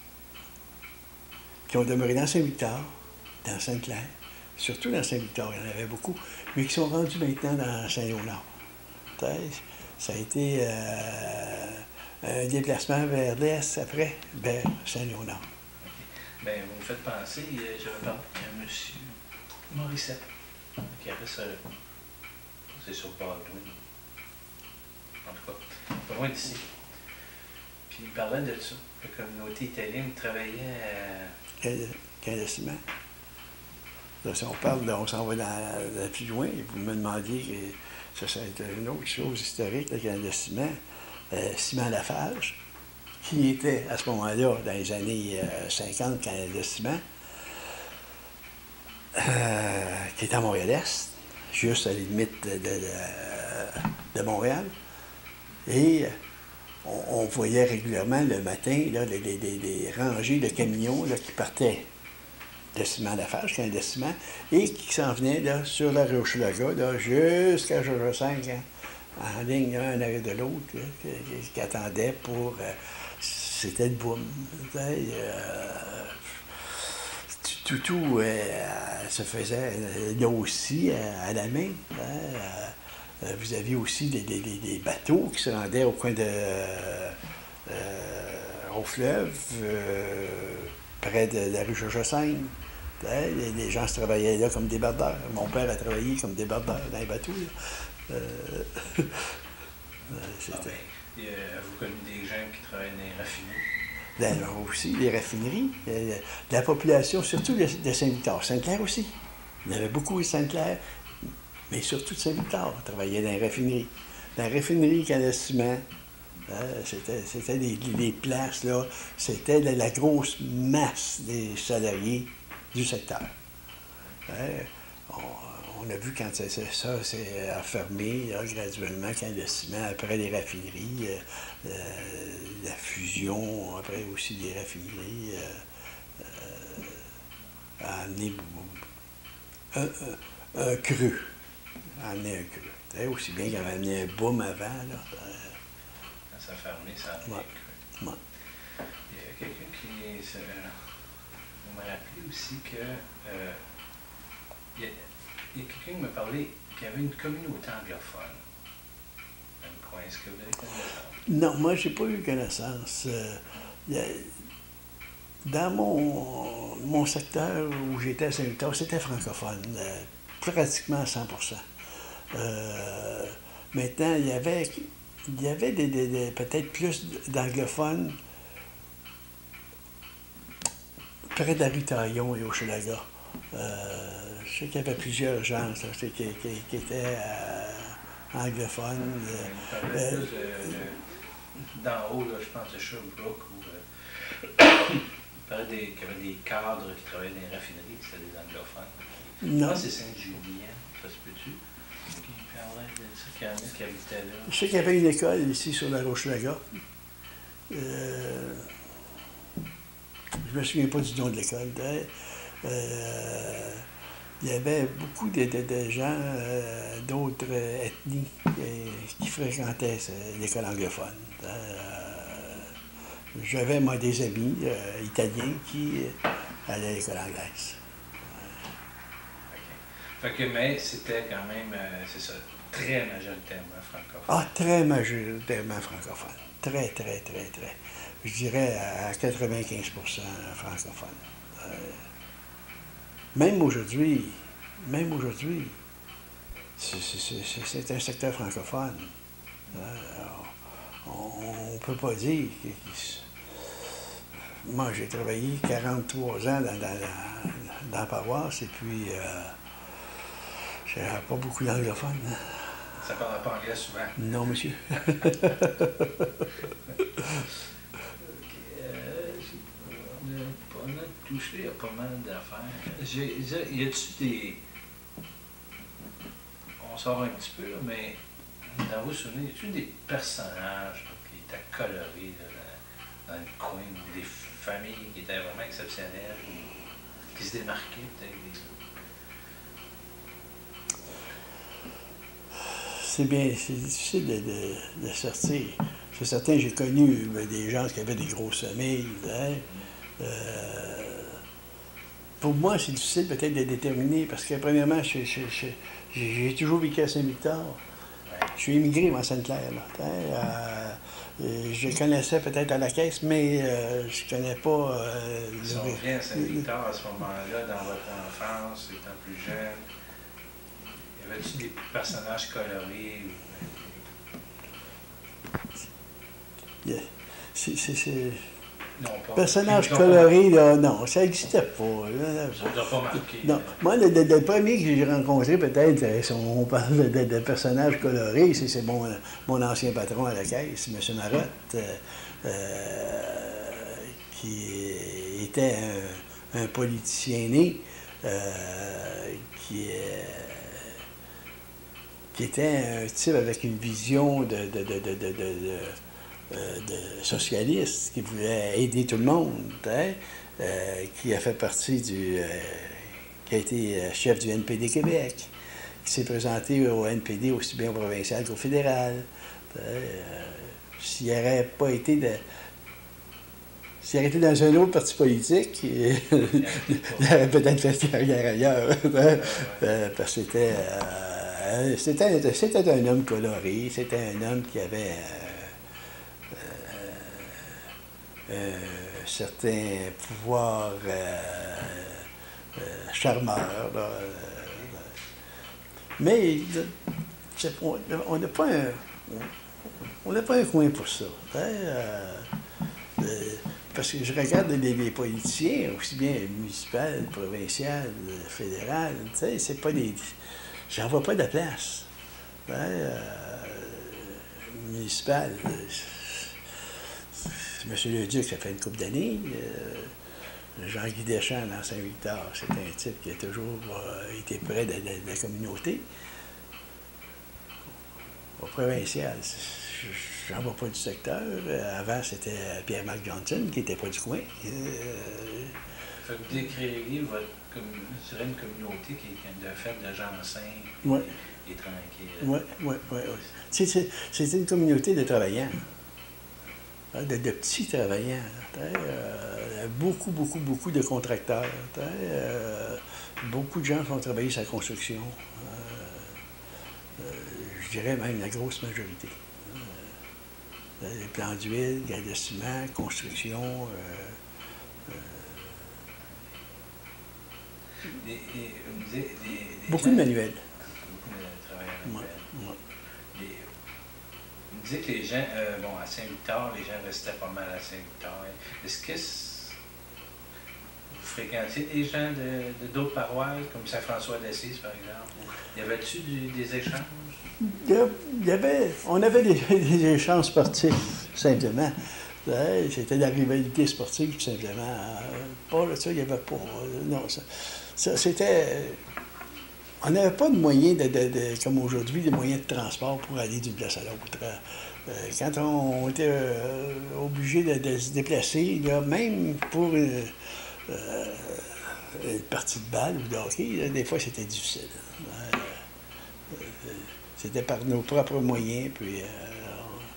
qui ont demeuré dans Saint-Victor, dans Sainte-Claire, surtout dans Saint-Victor, il y en avait beaucoup, mais qui sont rendus maintenant dans Saint-Léonard. Ça a été euh, un déplacement vers l'est après, vers Saint-Léonard. Okay. Bien, vous me faites penser, euh, j'avais parlé à un monsieur Morissette, qui avait ça. C'est sur Baldwin. En tout cas, pas loin d'ici. Puis il parlait de ça. La communauté italienne travaillait à. Quel de ciment. Là, si on parle, là, on s'en va dans, dans plus loin, et vous me demandiez que ça, ça va être une autre chose historique, le canal de ciment, euh, Ciment Lafarge, qui était à ce moment-là, dans les années euh, cinquante, canal de ciment, euh, qui était à Montréal-Est, juste à la limite de, de, de, de Montréal. Et on, on voyait régulièrement le matin là, les, les, les rangées de camions là, qui partaient de Ciment Lafarge, canal de ciment, et qui s'en venaient là, sur la rue Hochelaga jusqu'à Georges cinq, hein, en ligne, un arrêt de l'autre, qui, qui attendait pour... Euh, c'était le boom. Euh, tout, tout euh, se faisait là aussi, à, à la main. Hein, euh, vous aviez aussi des, des, des, bateaux qui se rendaient au coin de... Euh, au fleuve, euh, près de la rue Georges cinq. Les, les gens se travaillaient là comme débardeurs. Mon père a travaillé comme débardeur dans les bateaux. Là. Euh, ah ben, et, euh, vous connaissez des gens qui travaillent dans les raffineries? Ben, aussi, les raffineries. Euh, la population, surtout de, de Saint-Victor. Sainte-Claire aussi. Il y en avait beaucoup de Sainte-Claire, mais surtout de Saint-Victor. Travaillaient dans les raffineries. Dans les raffineries, canal de ciment, euh, c'était, c'était des, des places, là. C'était la, la grosse masse des salariés du secteur. Hein? On, on a vu quand ça, ça s'est fermé là, graduellement, quand le ciment, après les raffineries, euh, euh, la fusion, après aussi des raffineries, euh, euh, a amené un, un, un creux. A amené un creux. Hein? Aussi bien qu'il avait amené un boom avant. Là, quand ça a fermé, ça a amené ouais. un creux. Ouais. Il y a quelqu'un qui... Se, vous me rappelez aussi que... Euh, il y a, il y a quelqu'un qui m'a parlé qu'il y avait une communauté anglophone dans le coin. Est-ce que vous avez connaissance? Non, moi, j'ai pas eu connaissance. Euh, il y a, dans mon, mon secteur où j'étais à Saint-Victor, c'était francophone, euh, pratiquement à cent pour cent. Euh, maintenant, il y avait, il y avait des, des, des, peut-être plus d'anglophones près de la rue Taillon et Hochelaga. Euh, je sais qu'il y avait plusieurs gens là, qui, qui, qui étaient euh, anglophones. Euh, il parlait plus de, d'en haut, là, je pense de Sherbrooke, où euh, il parlait des, qu'il y avait des cadres qui travaillaient dans les raffineries, qui étaient des anglophones. Qui, non. Je pense que c'est Sainte-Julienne, ça se peut-tu? Qui parlait de ça, qu'il y en a qui habitaient là. Je sais qu'il y avait une école ici sur la Hochelaga. Euh, je me souviens pas du nom de l'école. Euh, il y avait beaucoup de, de, de gens euh, d'autres euh, ethnies euh, qui fréquentaient l'école anglophone. Euh, J'avais, moi, des amis euh, italiens qui euh, allaient à l'école anglaise. OK. Fait que, mais c'était quand même, euh, c'est ça, très majoritairement francophone. Ah, très majoritairement francophone. Très, très, très, très. Je dirais à quatre-vingt-quinze pour cent francophone. Euh, Même aujourd'hui, même aujourd'hui, c'est un secteur francophone. On ne peut pas dire. Que, moi, j'ai travaillé quarante-trois ans dans, dans, dans la paroisse et puis euh, j'avais pas beaucoup d'anglophones. Ça ne parle pas anglais souvent. Non, monsieur. On a touché à pas mal d'affaires. Y a-tu des... On sort un petit peu, là, mais dans vos souvenirs, y a-tu des personnages là, qui étaient colorés là, dans, dans le coin, ou des familles qui étaient vraiment exceptionnelles, ou qui se démarquaient peut-être des autres? C'est bien, c'est difficile de, de, de sortir. C'est certain, j'ai connu ben, des gens qui avaient des grosses familles. Hein? Euh, pour moi, c'est difficile peut-être de déterminer parce que, premièrement, j'ai toujours vécu à Saint-Victor. Je suis immigré, moi, à Sainte-Claire. Euh, Euh, je connaissais peut-être à la caisse, mais euh, je connais pas... Euh, Si on revient à Saint-Victor à ce moment-là, dans votre enfance, étant plus jeune, y avait-tu des personnages colorés? Yeah. C'est... c'est... Non, pas. Personnage coloré, là, non, ça n'existait pas. Là. Ça ne doit pas marquer. Non. Là. Moi, le, le, le premier que j'ai rencontré, peut-être, si on parle de, de, de personnages colorés, c'est mon, mon ancien patron à la caisse, M. Marotte, euh, euh, qui était un, un politicien né, euh, qui, euh, qui était un type avec une vision de, de, de, de, de, de Euh, de socialiste qui voulait aider tout le monde, hein, euh, qui a fait partie du... Euh, qui a été chef du N P D Québec, qui s'est présenté au N P D aussi bien au provincial qu'au fédéral. Euh, S'il n'aurait pas été de... S'il aurait été dans un autre parti politique, il aurait peut-être fait carrière ailleurs. Hein, euh, parce que c'était... Euh, c'était, c'était un homme coloré, c'était un homme qui avait... Euh, Euh, certains pouvoirs euh, euh, charmeurs. Là, euh, mais on n'a pas un on n'a pas un coin pour ça. Hein, euh, euh, parce que je regarde les, les politiciens, aussi bien municipal, provincial, fédéral, c'est pas des. J'en vois pas de place. Hein, euh, municipal. M. Leduc, ça fait une couple d'années. Euh, Jean-Guy Deschamps, dans Saint-Victor, c'est un type qui a toujours euh, été près de, de, de la communauté. Au provincial, j'en vois pas du secteur. Avant, c'était Pierre-Marc Johnson, qui n'était pas du coin. Euh, Fait que vous décririez votre une, une communauté qui est de fait de gens simples ouais. et, et tranquilles. Oui, oui, oui. C'est une communauté de travailleurs. De, de petits travailleurs, euh, beaucoup, beaucoup, beaucoup de contracteurs, euh, beaucoup de gens qui ont travaillé sur la construction, euh, euh, je dirais même la grosse majorité. Euh, les plans d'huile, gaz de ciment, construction. Euh, euh, et, et, des, des, des beaucoup gens, de manuels. Beaucoup de travailleurs manuels. Ouais, ouais. Vous disiez que les gens, euh, bon, à Saint-Victor, les gens restaient pas mal à Saint-Victor. Hein. Est-ce que vous fréquentiez des gens de d'autres paroisses, comme Saint-François d'Assise, par exemple? Y avait-tu des échanges? Il y avait, on avait des, des échanges sportifs, simplement. C'était de la rivalité sportive, tout simplement. Pas là, ça, il n'y avait pas. Non, ça, ça c'était. On n'avait pas de moyens, de, de, de, comme aujourd'hui, des moyens de transport pour aller d'une place à l'autre. Euh, quand on était euh, obligé de, de se déplacer, là, même pour une, euh, une partie de balle ou de hockey, là, des fois c'était difficile. Euh, euh, c'était par nos propres moyens. Puis, euh,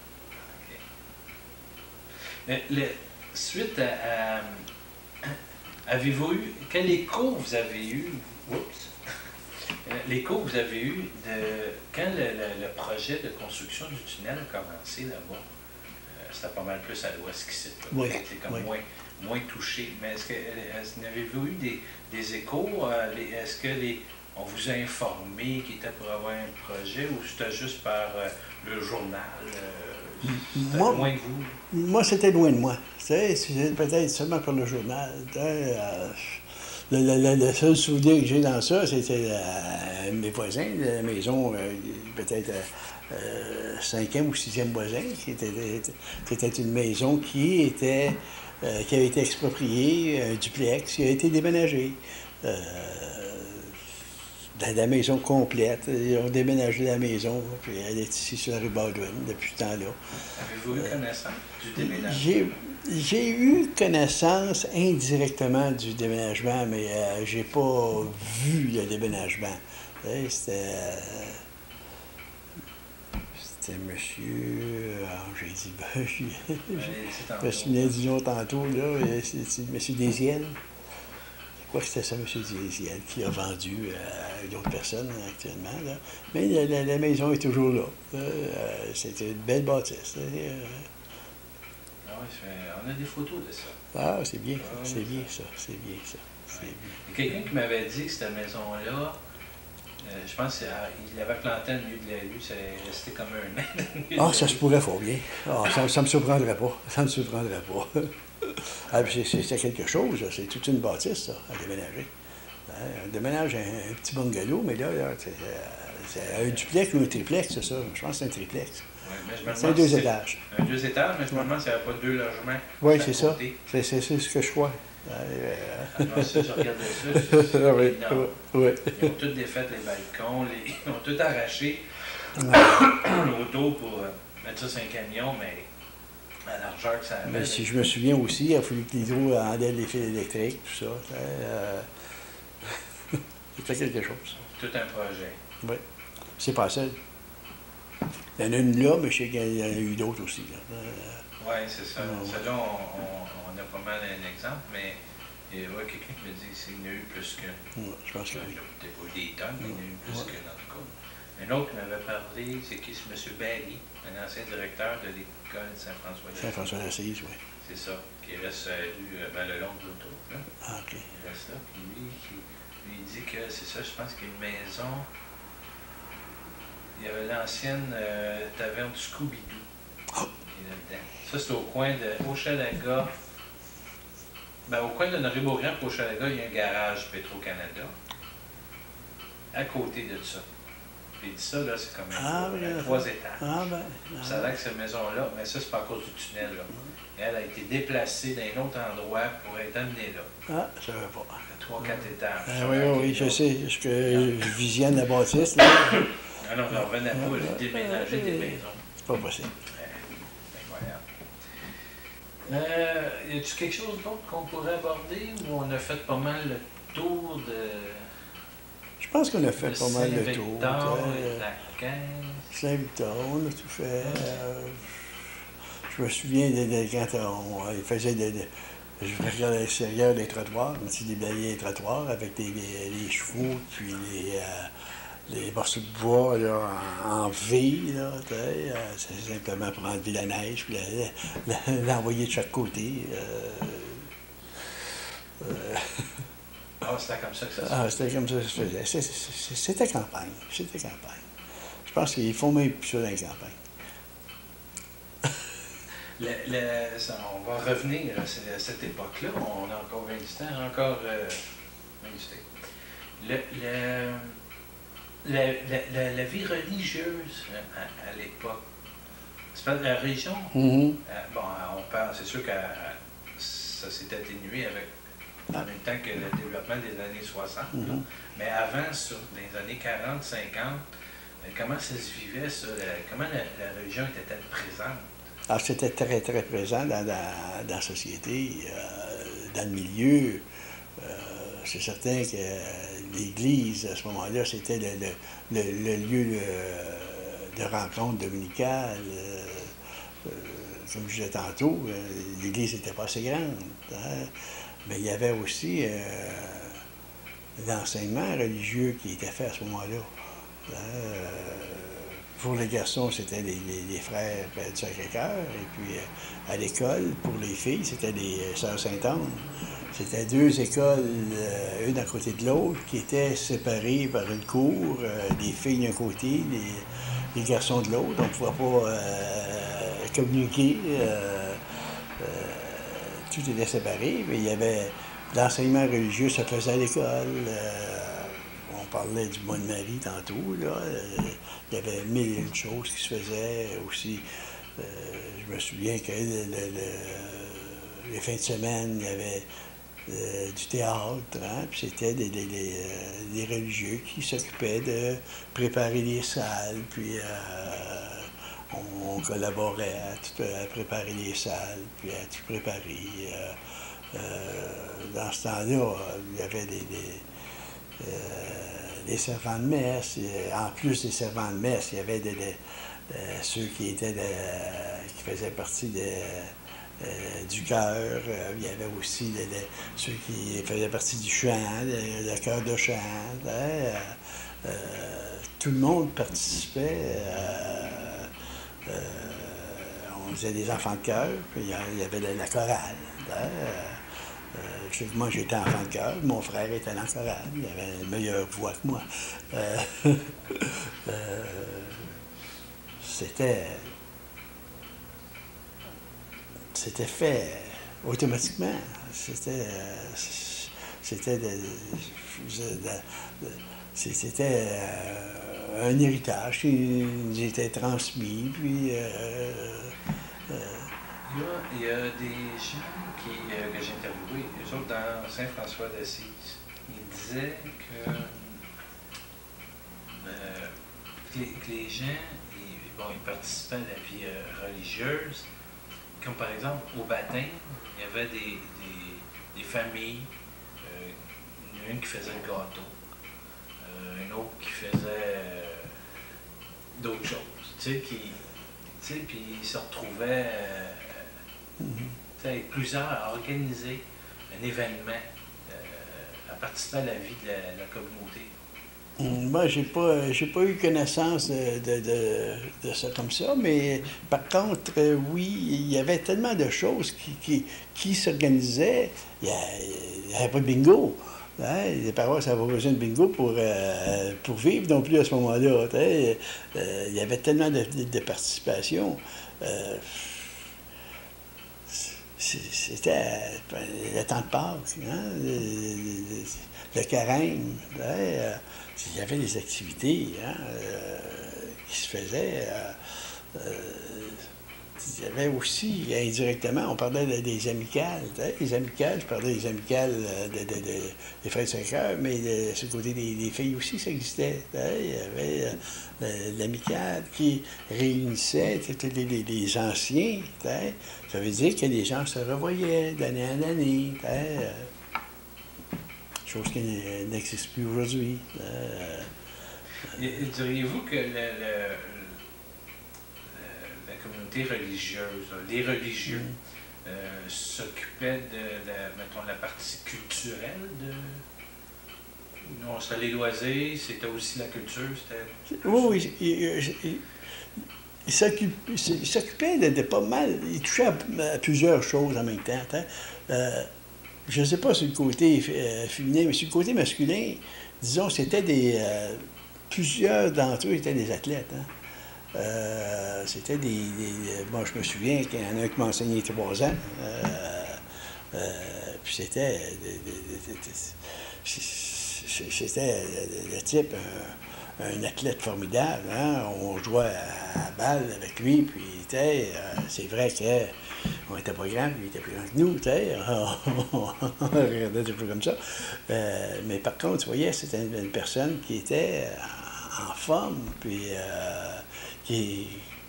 okay. le, le, suite à... à avez-vous eu... Quel écho vous avez eu... Oups! L'écho que vous avez eu de quand le, le, le projet de construction du tunnel a commencé là-bas, euh, c'était pas mal plus à l'ouest qu'ici. Oui, c'était comme oui. moins, moins touché. Mais est-ce que est-ce que avez-vous eu des, des échos? Euh, est-ce que les on vous a informé qu'il était pour avoir un projet ou c'était juste par euh, le journal? Euh, c'était moi, loin de vous? Moi, c'était loin de moi. C'était peut-être seulement par le journal. Euh, Le, le, le seul souvenir que j'ai dans ça, c'était euh, mes voisins de la maison, euh, peut-être euh, cinquième ou sixième voisin, qui était, était une maison qui était euh, qui avait été expropriée, un duplex, qui a été déménagé. Euh, dans la maison complète. Ils ont déménagé la maison, puis elle est ici sur la rue Baldwin depuis ce temps-là. Avez-vous eu euh, connaissance du déménagement? J'ai... J'ai eu connaissance indirectement du déménagement, mais euh, j'ai pas vu le déménagement. C'était... Euh, c'était monsieur... Ah, j'ai dit... Ben, je me souviens du nom tantôt, là. C'est monsieur Desiel. Je crois que c'était ça, monsieur Desiel, qui a vendu à d'autres personnes actuellement, là. Mais la, la, la maison est toujours là. Euh, c'était une belle bâtisse. Euh, on a des photos de ça. Ah, c'est bien, Ah, c'est oui, bien ça, c'est bien ça. C'est ouais. bien. Il y a quelqu'un qui m'avait dit que cette maison-là, euh, je pense qu'il l'avait plantée au milieu de la rue, ça est resté comme un nain dans le milieu de Ah, la ça se rue. pourrait fort bien. Ah, ça, ça me surprendrait pas. Ça me surprendrait pas. Ah, puis c'est c'est quelque chose, là. C'est toute une bâtisse, ça, à déménager. Hein, on déménage un, un petit bungalow, mais là, là c'est euh, c'est un duplex ou un triplex, c'est ça. Je pense que c'est un triplex. Ouais, mais je me C'est un demande deux si étages. Un deux étages, mais je me demande s'il n'y avait pas deux logements. Oui, à c'est ça. côté. C'est c'est- c'est ce que je crois. Euh, Alors, si je regardais ça, c'est c'est oui, énorme. oui. Ils ont tous défait les balcons, les... ils ont tout arraché l'auto pour euh, mettre ça sur un camion, mais à la largeur que ça avait. Mais si je me souviens aussi, il a fallu que l'hydro enlève les fils électriques, tout ça. Euh, C'était quelque chose. Tout un projet. Oui. C'est pas seul. Il y en a une là, mais je sais qu'il y en a eu d'autres aussi. Là. Euh, Oui, c'est ça. Ouais. Celle-là, on, on, on a pas mal un exemple, mais il y a ouais, quelqu'un qui me dit qu'il y en a eu plus que. ouais, je pense que oui. Peut-être pas des tonnes, mais il y en a eu plus Ouais. que dans tout cas. Un autre qui m'avait parlé, c'est qui? C'est M. Barry, un ancien directeur de l'école de Saint-François-de-Assise. Saint-François d'Assise, oui. C'est ça, qui reste à rue, euh, ben, le long de l'autoroute. Là. Ah, OK. Il reste là. Puis lui, qui, lui, il dit que c'est ça, je pense qu'il y a une maison. Il y avait l'ancienne euh, taverne du Scooby-Doo. Oh! qui est là-dedans. Ça, c'est au coin de Hochelaga. Ben, au coin de Honoré-Beaugrand et Hochelaga, il y a un garage Petro-Canada. À côté de ça. Puis il dit ça, là, c'est comme un, Ah, un oui, trois étages. Ah, ben. Puis ça a l'air que cette maison-là, mais ça, c'est pas à cause du tunnel, là. Elle a été déplacée d'un autre endroit pour être amenée là. Ah, je savais pas. À trois, quatre étages. Ah, Ça oui, a l'air oui, oui, qu'il y je a- sais. Je, que je visionne la bâtisse, là. Ah non, j'en revenais pas, j'ai déménagé des maisons. C'est pas possible. Euh, incroyable. Euh, y a-t-il quelque chose d'autre qu'on pourrait aborder ou on a fait pas mal le tour de, Je pense qu'on a fait de pas mal le tour. Saint-Victor et Euh, de la caisse? Saint-Victor, on a tout fait. Euh, je me souviens de, de quand on, il faisait de, de- je regardais à l'extérieur des trottoirs, on s'y déblayait les trottoirs avec les, les, les chevaux, puis les, euh, les morceaux de bois là, en, en V, là, tu sais, euh, c'est simplement pour enlever la neige, puis la- la- l'envoyer de chaque côté. euh, euh, Ah, c'était comme ça que ça se ah, c'était comme ça que ça se faisait. C'est- c'est- c'est- C'était campagne, c'était campagne. Je pense qu'ils font même plus ça dans les campagnes. Le- le- ça, on va revenir à ce- à cette époque-là. On a encore vingt du temps, encore euh, vingt du temps. Le, le- la, la- la- la vie religieuse euh, à, à l'époque, c'est pas la religion. Mhm. euh, bon, on parle, c'est sûr que ça s'est atténué avec en même temps que le développement des années soixante. là. Mhm. Mais avant ça, dans les années quarante, cinquante, euh, comment ça se vivait, ça? la- comment la, la religion était-elle présente? Alors, c'était très, très présent dans, dans- dans la société, euh, dans le milieu. Euh, c'est certain que euh, l'Église, à ce moment-là, c'était le, le- le- le lieu euh, de rencontre dominicale. Euh, euh, comme je disais tantôt, euh, l'Église n'était pas assez grande. Hein? Mais il y avait aussi euh, l'enseignement religieux qui était fait à ce moment-là. Hein? Euh, Pour les garçons, c'était les, les- les frères du Sacré-Cœur. Et puis euh, à l'école, pour les filles, c'était les euh, Sœurs Sainte-Anne. C'était deux écoles, euh, une à côté de l'autre, qui étaient séparées par une cour. euh, les filles d'un côté, les, les garçons de l'autre. On ne pouvait pas euh, communiquer. euh, euh, tout était séparé. Mais il y avait l'enseignement religieux se faisait à l'école. euh, on parlait du mois de Marie tantôt, là. euh, il y avait mille et une choses qui se faisaient aussi. Euh, je me souviens que le- le- le- les fins de semaine, il y avait euh, du théâtre, hein, puis c'était des, des- des, euh, des religieux qui s'occupaient de préparer les salles, puis euh, on, on collaborait à, tout- à préparer les salles, puis à tout préparer. euh, euh, dans ce temps-là, il y avait des, des, euh, des servants de messe. Et en plus des servants de messe, il y avait des, des- euh, ceux qui étaient de- qui faisaient partie de, euh, du chœur. Euh, il y avait aussi des- des- ceux qui faisaient partie du chant, le, le chœur de chant. Hein, euh, euh, tout le monde participait. euh, euh, on faisait des enfants de chœur, puis il y a- il y avait la, la chorale. Hein, euh, euh, je sais que moi, j'étais enfant de chœur, mon frère était dans la chorale, il avait une meilleure voix que moi. Euh, euh, c'était, c'était fait automatiquement. C'était, euh, c'était, de- de- de- c'était euh, un héritage qui nous était transmis, puis euh, euh, Il y a, il y a des gens qui, euh, que j'ai interviewés, eux autres dans Saint-François d'Assise, ils disaient que, euh, que, les, que les gens, ils, bon, ils participaient à la vie euh, religieuse, comme par exemple au baptême, il y avait des, des, des familles, euh, une qui faisait le gâteau, euh, une autre qui faisait euh, d'autres choses, tu sais, qui, tu sais, puis ils se retrouvaient euh, tu sais, avec plusieurs à organiser un événement, euh, à participer à la vie de la, la communauté. moi, j'ai pas, j'ai pas eu connaissance de, de, de, de ça comme ça, mais par contre, euh, oui, il y avait tellement de choses qui, qui, qui s'organisaient. Il n'y avait pas de bingo. Hein? Les paroisses n'avaient pas besoin de bingo pour, euh, pour vivre non plus à ce moment-là. Euh, il y avait tellement de, de, de participation. Euh, C'était le temps de Pâques, hein? le, le, le carême. Hein? Il y avait des activités hein? euh, qui se faisaient. Euh, euh, il y avait aussi, indirectement, on parlait des amicales. Hein? Les amicales, je parlais des amicales de, de, de, des frères de Saint-Cœur, mais de ce côté des, des filles aussi, ça existait. Hein? Il y avait euh, l'amicale qui réunissait les, les, les anciens. Hein? Ça veut dire que les gens se revoyaient d'année en année. Hein? Chose qui n'existe plus aujourd'hui. Euh, Diriez-vous que le, le, le, la communauté religieuse, les religieux, mm. euh, s'occupaient de la, mettons, la partie culturelle de... Non, c'était les loisirs, c'était aussi la culture, c'était... Oui, oui. Il, il, il s'occupait de, de pas mal. Il touchait à, à plusieurs choses en même temps. Hein? Euh, je ne sais pas sur le côté euh, féminin, mais sur le côté masculin, disons, c'était des... Euh, plusieurs d'entre eux étaient des athlètes. Hein? Euh, c'était des, des... Bon, je me souviens qu'il y en a un qui m'a enseigné trois ans. Euh, euh, puis c'était... C'était le type, un, un athlète formidable. Hein? On jouait à la balle avec lui, puis euh, c'est vrai qu'on était pas grand, puis il était plus grand que nous, on, on regardait un peu comme ça. Euh, mais par contre, tu voyais, c'était une, une personne qui était en, en forme, puis euh, qui...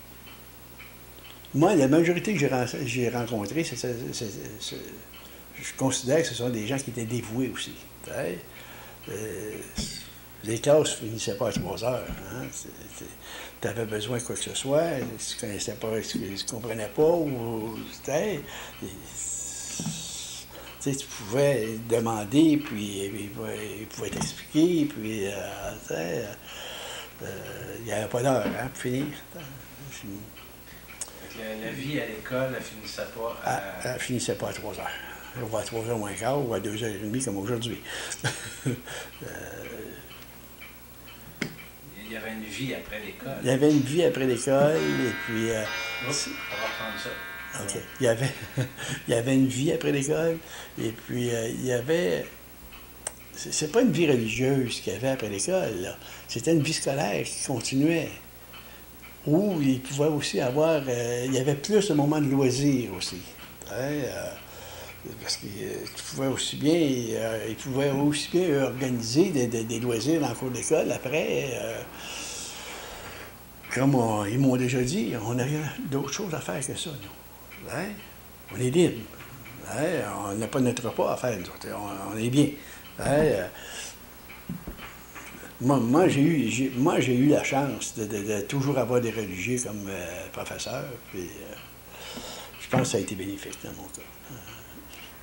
Moi, la majorité que j'ai rencontrée, c'est, c'est, c'est, c'est, je considère que ce sont des gens qui étaient dévoués aussi. Euh, les classes ne finissaient pas à trois heures. Hein? Tu avais besoin de quoi que ce soit, si tu ne connaissais pas, si tu ne comprenais pas, ou tu pouvais demander, puis ils pouvaient t'expliquer, puis euh, il n'y avait pas d'heure hein, pour finir. La, la vie à l'école, elle finissait pas à... Elle, elle finissait pas à trois heures. On va à trois heures moins quart ou à deux heures et demie comme aujourd'hui. euh, il y avait une vie après l'école. Il y avait une vie après l'école, et puis... Euh, Oups, on va reprendre ça. OK. Il y avait, il y avait une vie après l'école, et puis euh, il y avait... C'est pas une vie religieuse qu'il y avait après l'école, là. C'était une vie scolaire qui continuait. Où il pouvait aussi avoir... Euh, il y avait plus de moments de loisirs aussi. Hein, euh, parce qu'il pouvait aussi bien, euh, il pouvait aussi bien organiser des, des, des loisirs dans le cours d'école. Après, euh, comme on, ils m'ont déjà dit, on n'a rien d'autre chose à faire que ça, nous. Hein? On est libre. Hein? On n'a pas notre repas à faire, nous autres. On, on est bien. Hein? Euh, moi, moi j'ai eu, moi, j'ai eu la chance de, de, de toujours avoir des religieux comme euh, professeur. Puis, euh, je pense que ça a été bénéfique dans mon cas.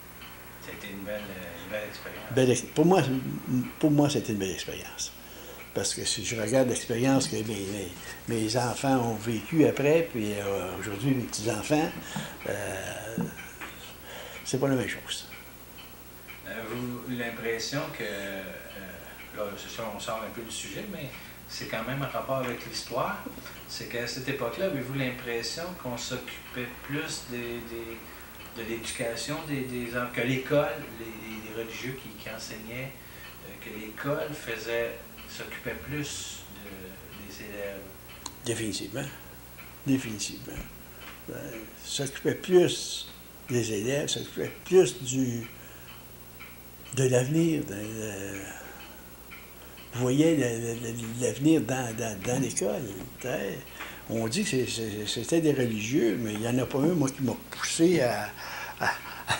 C'était une belle, une belle expérience. Belle, pour moi, pour moi c'était une belle expérience. Parce que si je regarde l'expérience que mes, mes, mes enfants ont vécue après, puis euh, aujourd'hui mes petits-enfants, euh, c'est pas la même chose. Avez-vous eu l'impression que, euh, là, c'est sûr, on sort un peu du sujet, mais c'est quand même en rapport avec l'histoire, c'est qu'à cette époque-là, avez-vous l'impression qu'on s'occupait plus des, des, de l'éducation des, des que l'école, les, les, les religieux qui, qui enseignaient, euh, que l'école faisait, s'occupait plus de, des élèves? Définitivement. Définitivement. Euh, s'occupait plus des élèves, s'occupait plus du, de l'avenir. De, de, vous voyez l'avenir dans, dans, dans l'école. On dit que c'était des religieux, mais il n'y en a pas un, moi, qui m'a poussé à, à,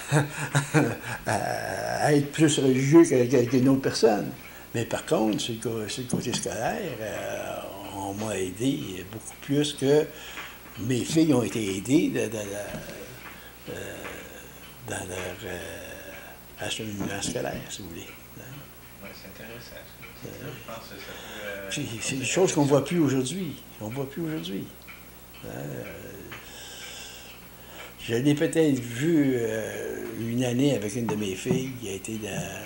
à, à être plus religieux qu'une autre personne. Mais par contre, sur le, sur le côté scolaire, euh, on m'a aidé beaucoup plus que mes filles ont été aidées de, de, de, euh, dans leur euh, acheminement scolaire, si vous voulez. Oui, c'est intéressant. Je pense que ça peut, euh, c'est des choses qu'on ne voit plus aujourd'hui. On ne voit plus aujourd'hui. Euh, je l'ai peut-être vu euh, une année avec une de mes filles qui a été dans...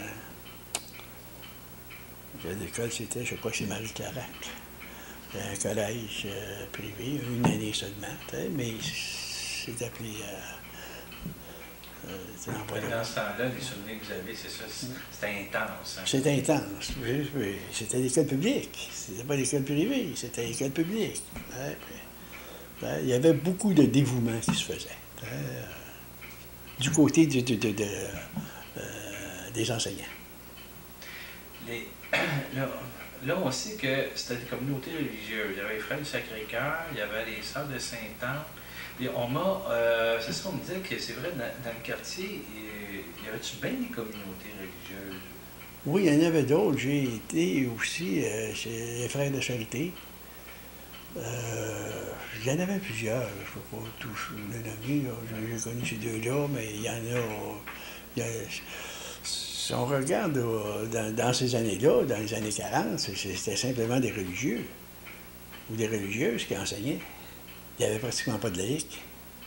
L'école, c'était, je crois que c'est Marie-Clarac. Un collège euh, privé, une année seulement, mais c'est appelé... Euh, euh, dans ce temps-là, les souvenirs que vous avez, c'est ça, c'était intense. Hein? C'était intense, oui, oui. C'était l'école publique. C'était pas l'école privée, c'était l'école publique. Hein? Puis, hein? Il y avait beaucoup de dévouement qui se faisait. Hein? Du côté de, de, de, de, euh, des enseignants. Les, là, là, on sait que c'était des communautés religieuses. Il y avait les Frères du Sacré-Cœur, il y avait les Sœurs de Sainte-Anne. Et on m'a, euh, c'est ça, on me disait que c'est vrai, dans, dans le quartier, il y avait-tu bien des communautés religieuses? Oui, il y en avait d'autres. J'ai été aussi euh, chez les Frères de Charité. Euh, il y en avait plusieurs. Je ne peux pas tous les nommer. J'ai connu ces deux-là, mais il y en a... Il y a si on regarde euh, dans, dans ces années-là, dans les années quarante, c'était simplement des religieux ou des religieuses qui enseignaient. Il n'y avait pratiquement pas de laïcs.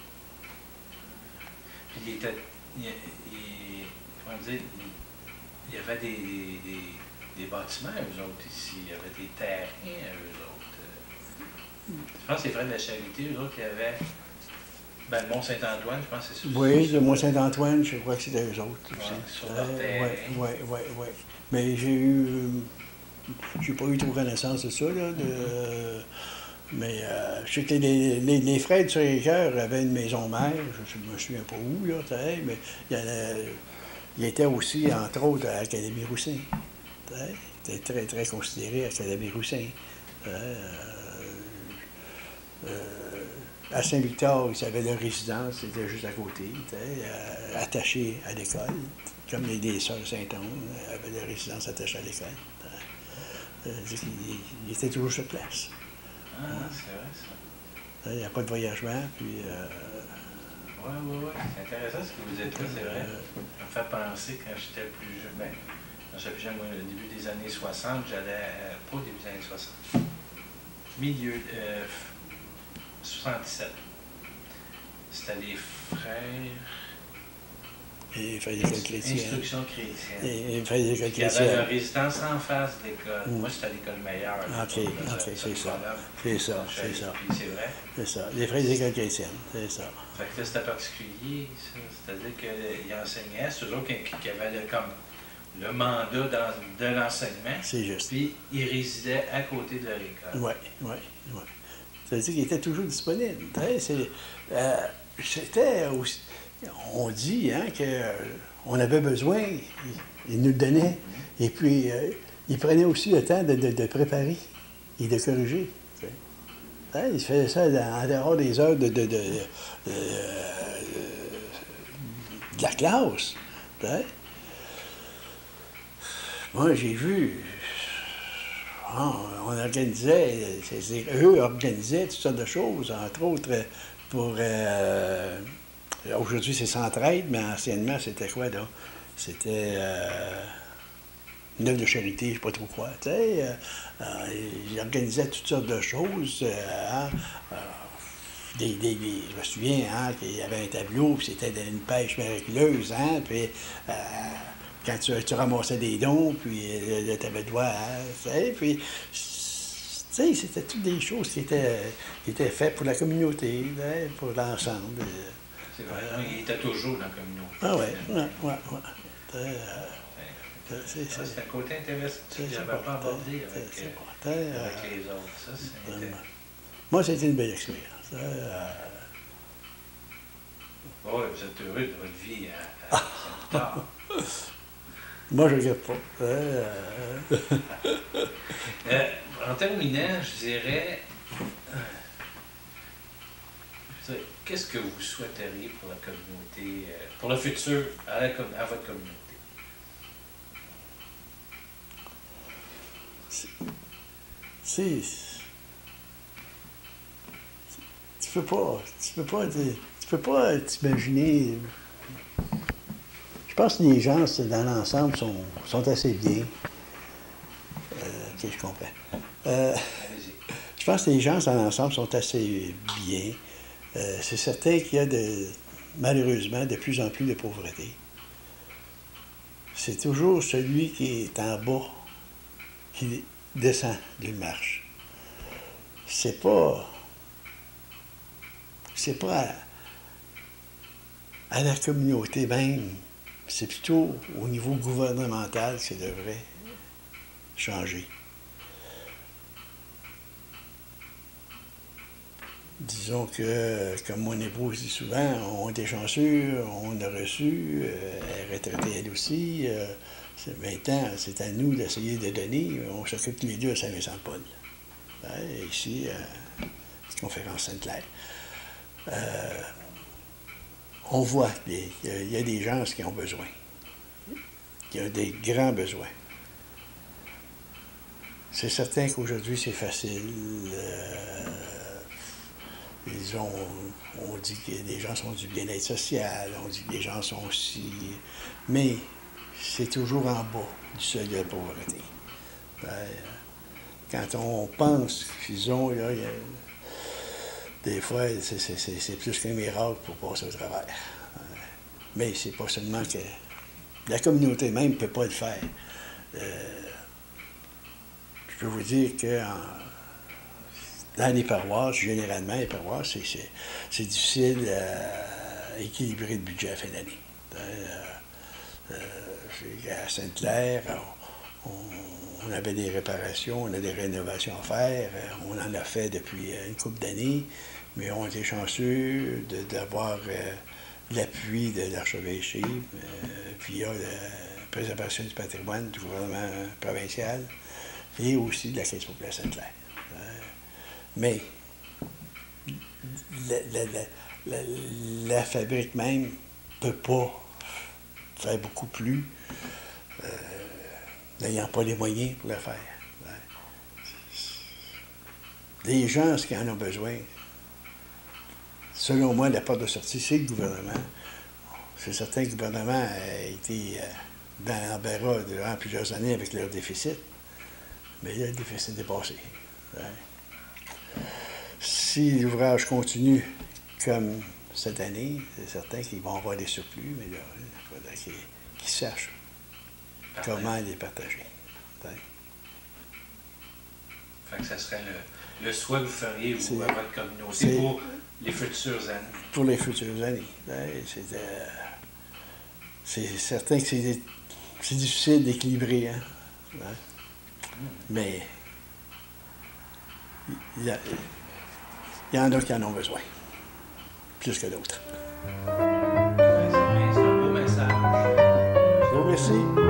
Puis il était, il, il, comment dire, il, il y avait des, des, des bâtiments, eux autres, ici. Il y avait des terrains, eux autres. Je pense que les Frères de la Charité, eux autres, il y avait... Ben, le Mont-Saint-Antoine, je pense que c'est ça. Oui, le Mont-Saint-Antoine, je crois que c'était eux autres. Ouais, sur leur terrain. Oui, oui, oui, oui. Mais j'ai eu... J'ai pas eu trop connaissance de ça, là, de... Mais euh, je sais que les, les, les Frères du Sacré-Cœur avaient une maison mère, je ne me souviens pas où, là, mais il, y en a, il était aussi, entre autres, à l'Académie Roussin. Il était très, très considéré à l'Académie Roussin. Euh, euh, à Saint-Victor, ils avaient leur résidence, c'était juste à côté, euh, attaché à l'école, comme les, les Sœurs Saint-Anne avaient leur résidence attachée à l'école. Euh, ils, ils étaient toujours sur place. Ah, c'est vrai, ça. Il n'y a pas de voyagement, puis... Euh... Oui, oui, oui. C'est intéressant ce que vous dites là, c'est vrai. Ça me fait penser quand j'étais plus jeune, ben, quand j'étais plus jeune, moi, au début des années soixante, j'allais, euh, pas au début des années soixante, milieu, euh, soixante-dix-sept. C'était les frères... Et frères d'école chrétienne. Instruction chrétienne. Et frères d'école chrétienne. Il y avait leur résidence en face de l'école. Mm. Moi, c'était à l'école meilleure. OK, OK, c'est ça. C'est ça, c'est ça. C'est vrai. C'est ça. Les frères d'école chrétienne, c'est ça. Fait que là, c'était particulier, ça. C'est-à-dire qu'ils enseignaient, c'est toujours qui, qui avait le, comme le mandat dans, de l'enseignement. C'est juste. Puis, ils résidaient à côté de leur école. Oui, oui, oui. C'est-à-dire qu'ils étaient toujours disponibles. Euh, c'était aussi... On dit hein, qu'on avait besoin, ils nous le donnaient, mm-hmm. Et puis euh, ils prenaient aussi le temps de, de, de préparer et de corriger. Hein, ils faisaient ça en dehors des heures de, de, de, de, de, de la classe. Hein. Moi, j'ai vu, on, on organisait, eux organisaient toutes sortes de choses, entre autres pour... Euh, Aujourd'hui, c'est Centraide, mais anciennement, c'était quoi, là? C'était... Euh, une œuvre de charité, je ne sais pas trop quoi. Tu sais, euh, euh, il organisait toutes sortes de choses. Euh, hein, euh, des, des, des, je me souviens hein, qu'il y avait un tableau, puis c'était une pêche miraculeuse. Hein, puis, euh, quand tu, tu ramassais des dons, puis tu avais le droit à. Tu sais, puis, tu sais, c'était toutes des choses qui étaient, qui étaient faites pour la communauté, hein, pour l'ensemble. C'est vrai, euh, il était toujours dans la communauté. Ah ouais, ouais, ouais, ouais. Euh, C'est, c'est, c'est un côté intéressant que je n'avais pas abordé avec, euh, avec les autres. Ça, c'est euh, moi, c'était une belle expérience. Euh, oui, vous êtes heureux de votre vie à, à Saint-Victor. Moi, je ne regrette pas. Euh, euh, en terminant, je dirais, je dirais, qu'est-ce que vous souhaiteriez pour la communauté, euh, pour le futur, à, la, à votre communauté? C'est... Tu peux pas... Tu peux pas... Tu peux pas t'imaginer... Je pense que les gens, dans l'ensemble, sont, sont assez bien. Euh, ok, je comprends. Euh, je pense que les gens, dans l'ensemble, sont assez bien. Euh, c'est certain qu'il y a, de, malheureusement, de plus en plus de pauvreté. C'est toujours celui qui est en bas qui descend d'une marche. C'est pas... C'est pas à, à la communauté même. C'est plutôt au niveau gouvernemental que ça devrait changer. Disons que, comme mon épouse dit souvent, on était chanceux, on a reçu, euh, elle est retraitée elle aussi. Euh, maintenant, c'est à nous d'essayer de donner. On s'occupe tous les deux à Saint-Vincent-de-Paul. Hein, ici, à la conférence Sainte-Claire. Euh, on voit qu'il y, y a des gens qui ont besoin. Il y a des grands besoins. C'est certain qu'aujourd'hui, c'est facile. Euh, ils ont, on dit que les gens sont du bien-être social, on dit que les gens sont aussi... Mais c'est toujours en bas du seuil de la pauvreté. Ben, quand on pense qu'ils ont... Là, il y a, des fois, c'est plus qu'un miracle pour passer au travers. Mais c'est pas seulement que... La communauté même ne peut pas le faire. Euh, je peux vous dire que en, dans les paroisses, généralement, les paroisses, c'est difficile à équilibrer le budget à la fin d'année. Euh, euh, à Sainte-Claire, on, on avait des réparations, on a des rénovations à faire. On en a fait depuis une couple d'années, mais on était chanceux d'avoir euh, l'appui de l'archevêché, euh, puis la préservation du patrimoine du gouvernement provincial et aussi de la Caisse populaire Sainte-Claire. Euh, mais la, la, la, la, la fabrique même ne peut pas faire beaucoup plus, euh, n'ayant pas les moyens pour le faire. Les gens, ce qu'ils en ont besoin, selon moi, la porte de sortie, c'est le gouvernement. C'est certain que le gouvernement a été euh, dans l'embarras durant plusieurs années avec leur déficit, mais là, le déficit est passé. Ouais. Si l'ouvrage continue comme cette année, c'est certain qu'ils vont avoir des surplus, mais là, il faudrait qu'ils qu'ils sachent Parfait. Comment les partager. Ouais. Fait que ça serait le, le souhait que vous feriez, vous, à votre communauté, pour les futures années. Pour les futures années. Ouais, c'est euh, certain que c'est difficile d'équilibrer, hein? Ouais. Mmh. Mais il y, y en a qui en ont besoin, plus que d'autres. C'est un beau message. Je vous remercie.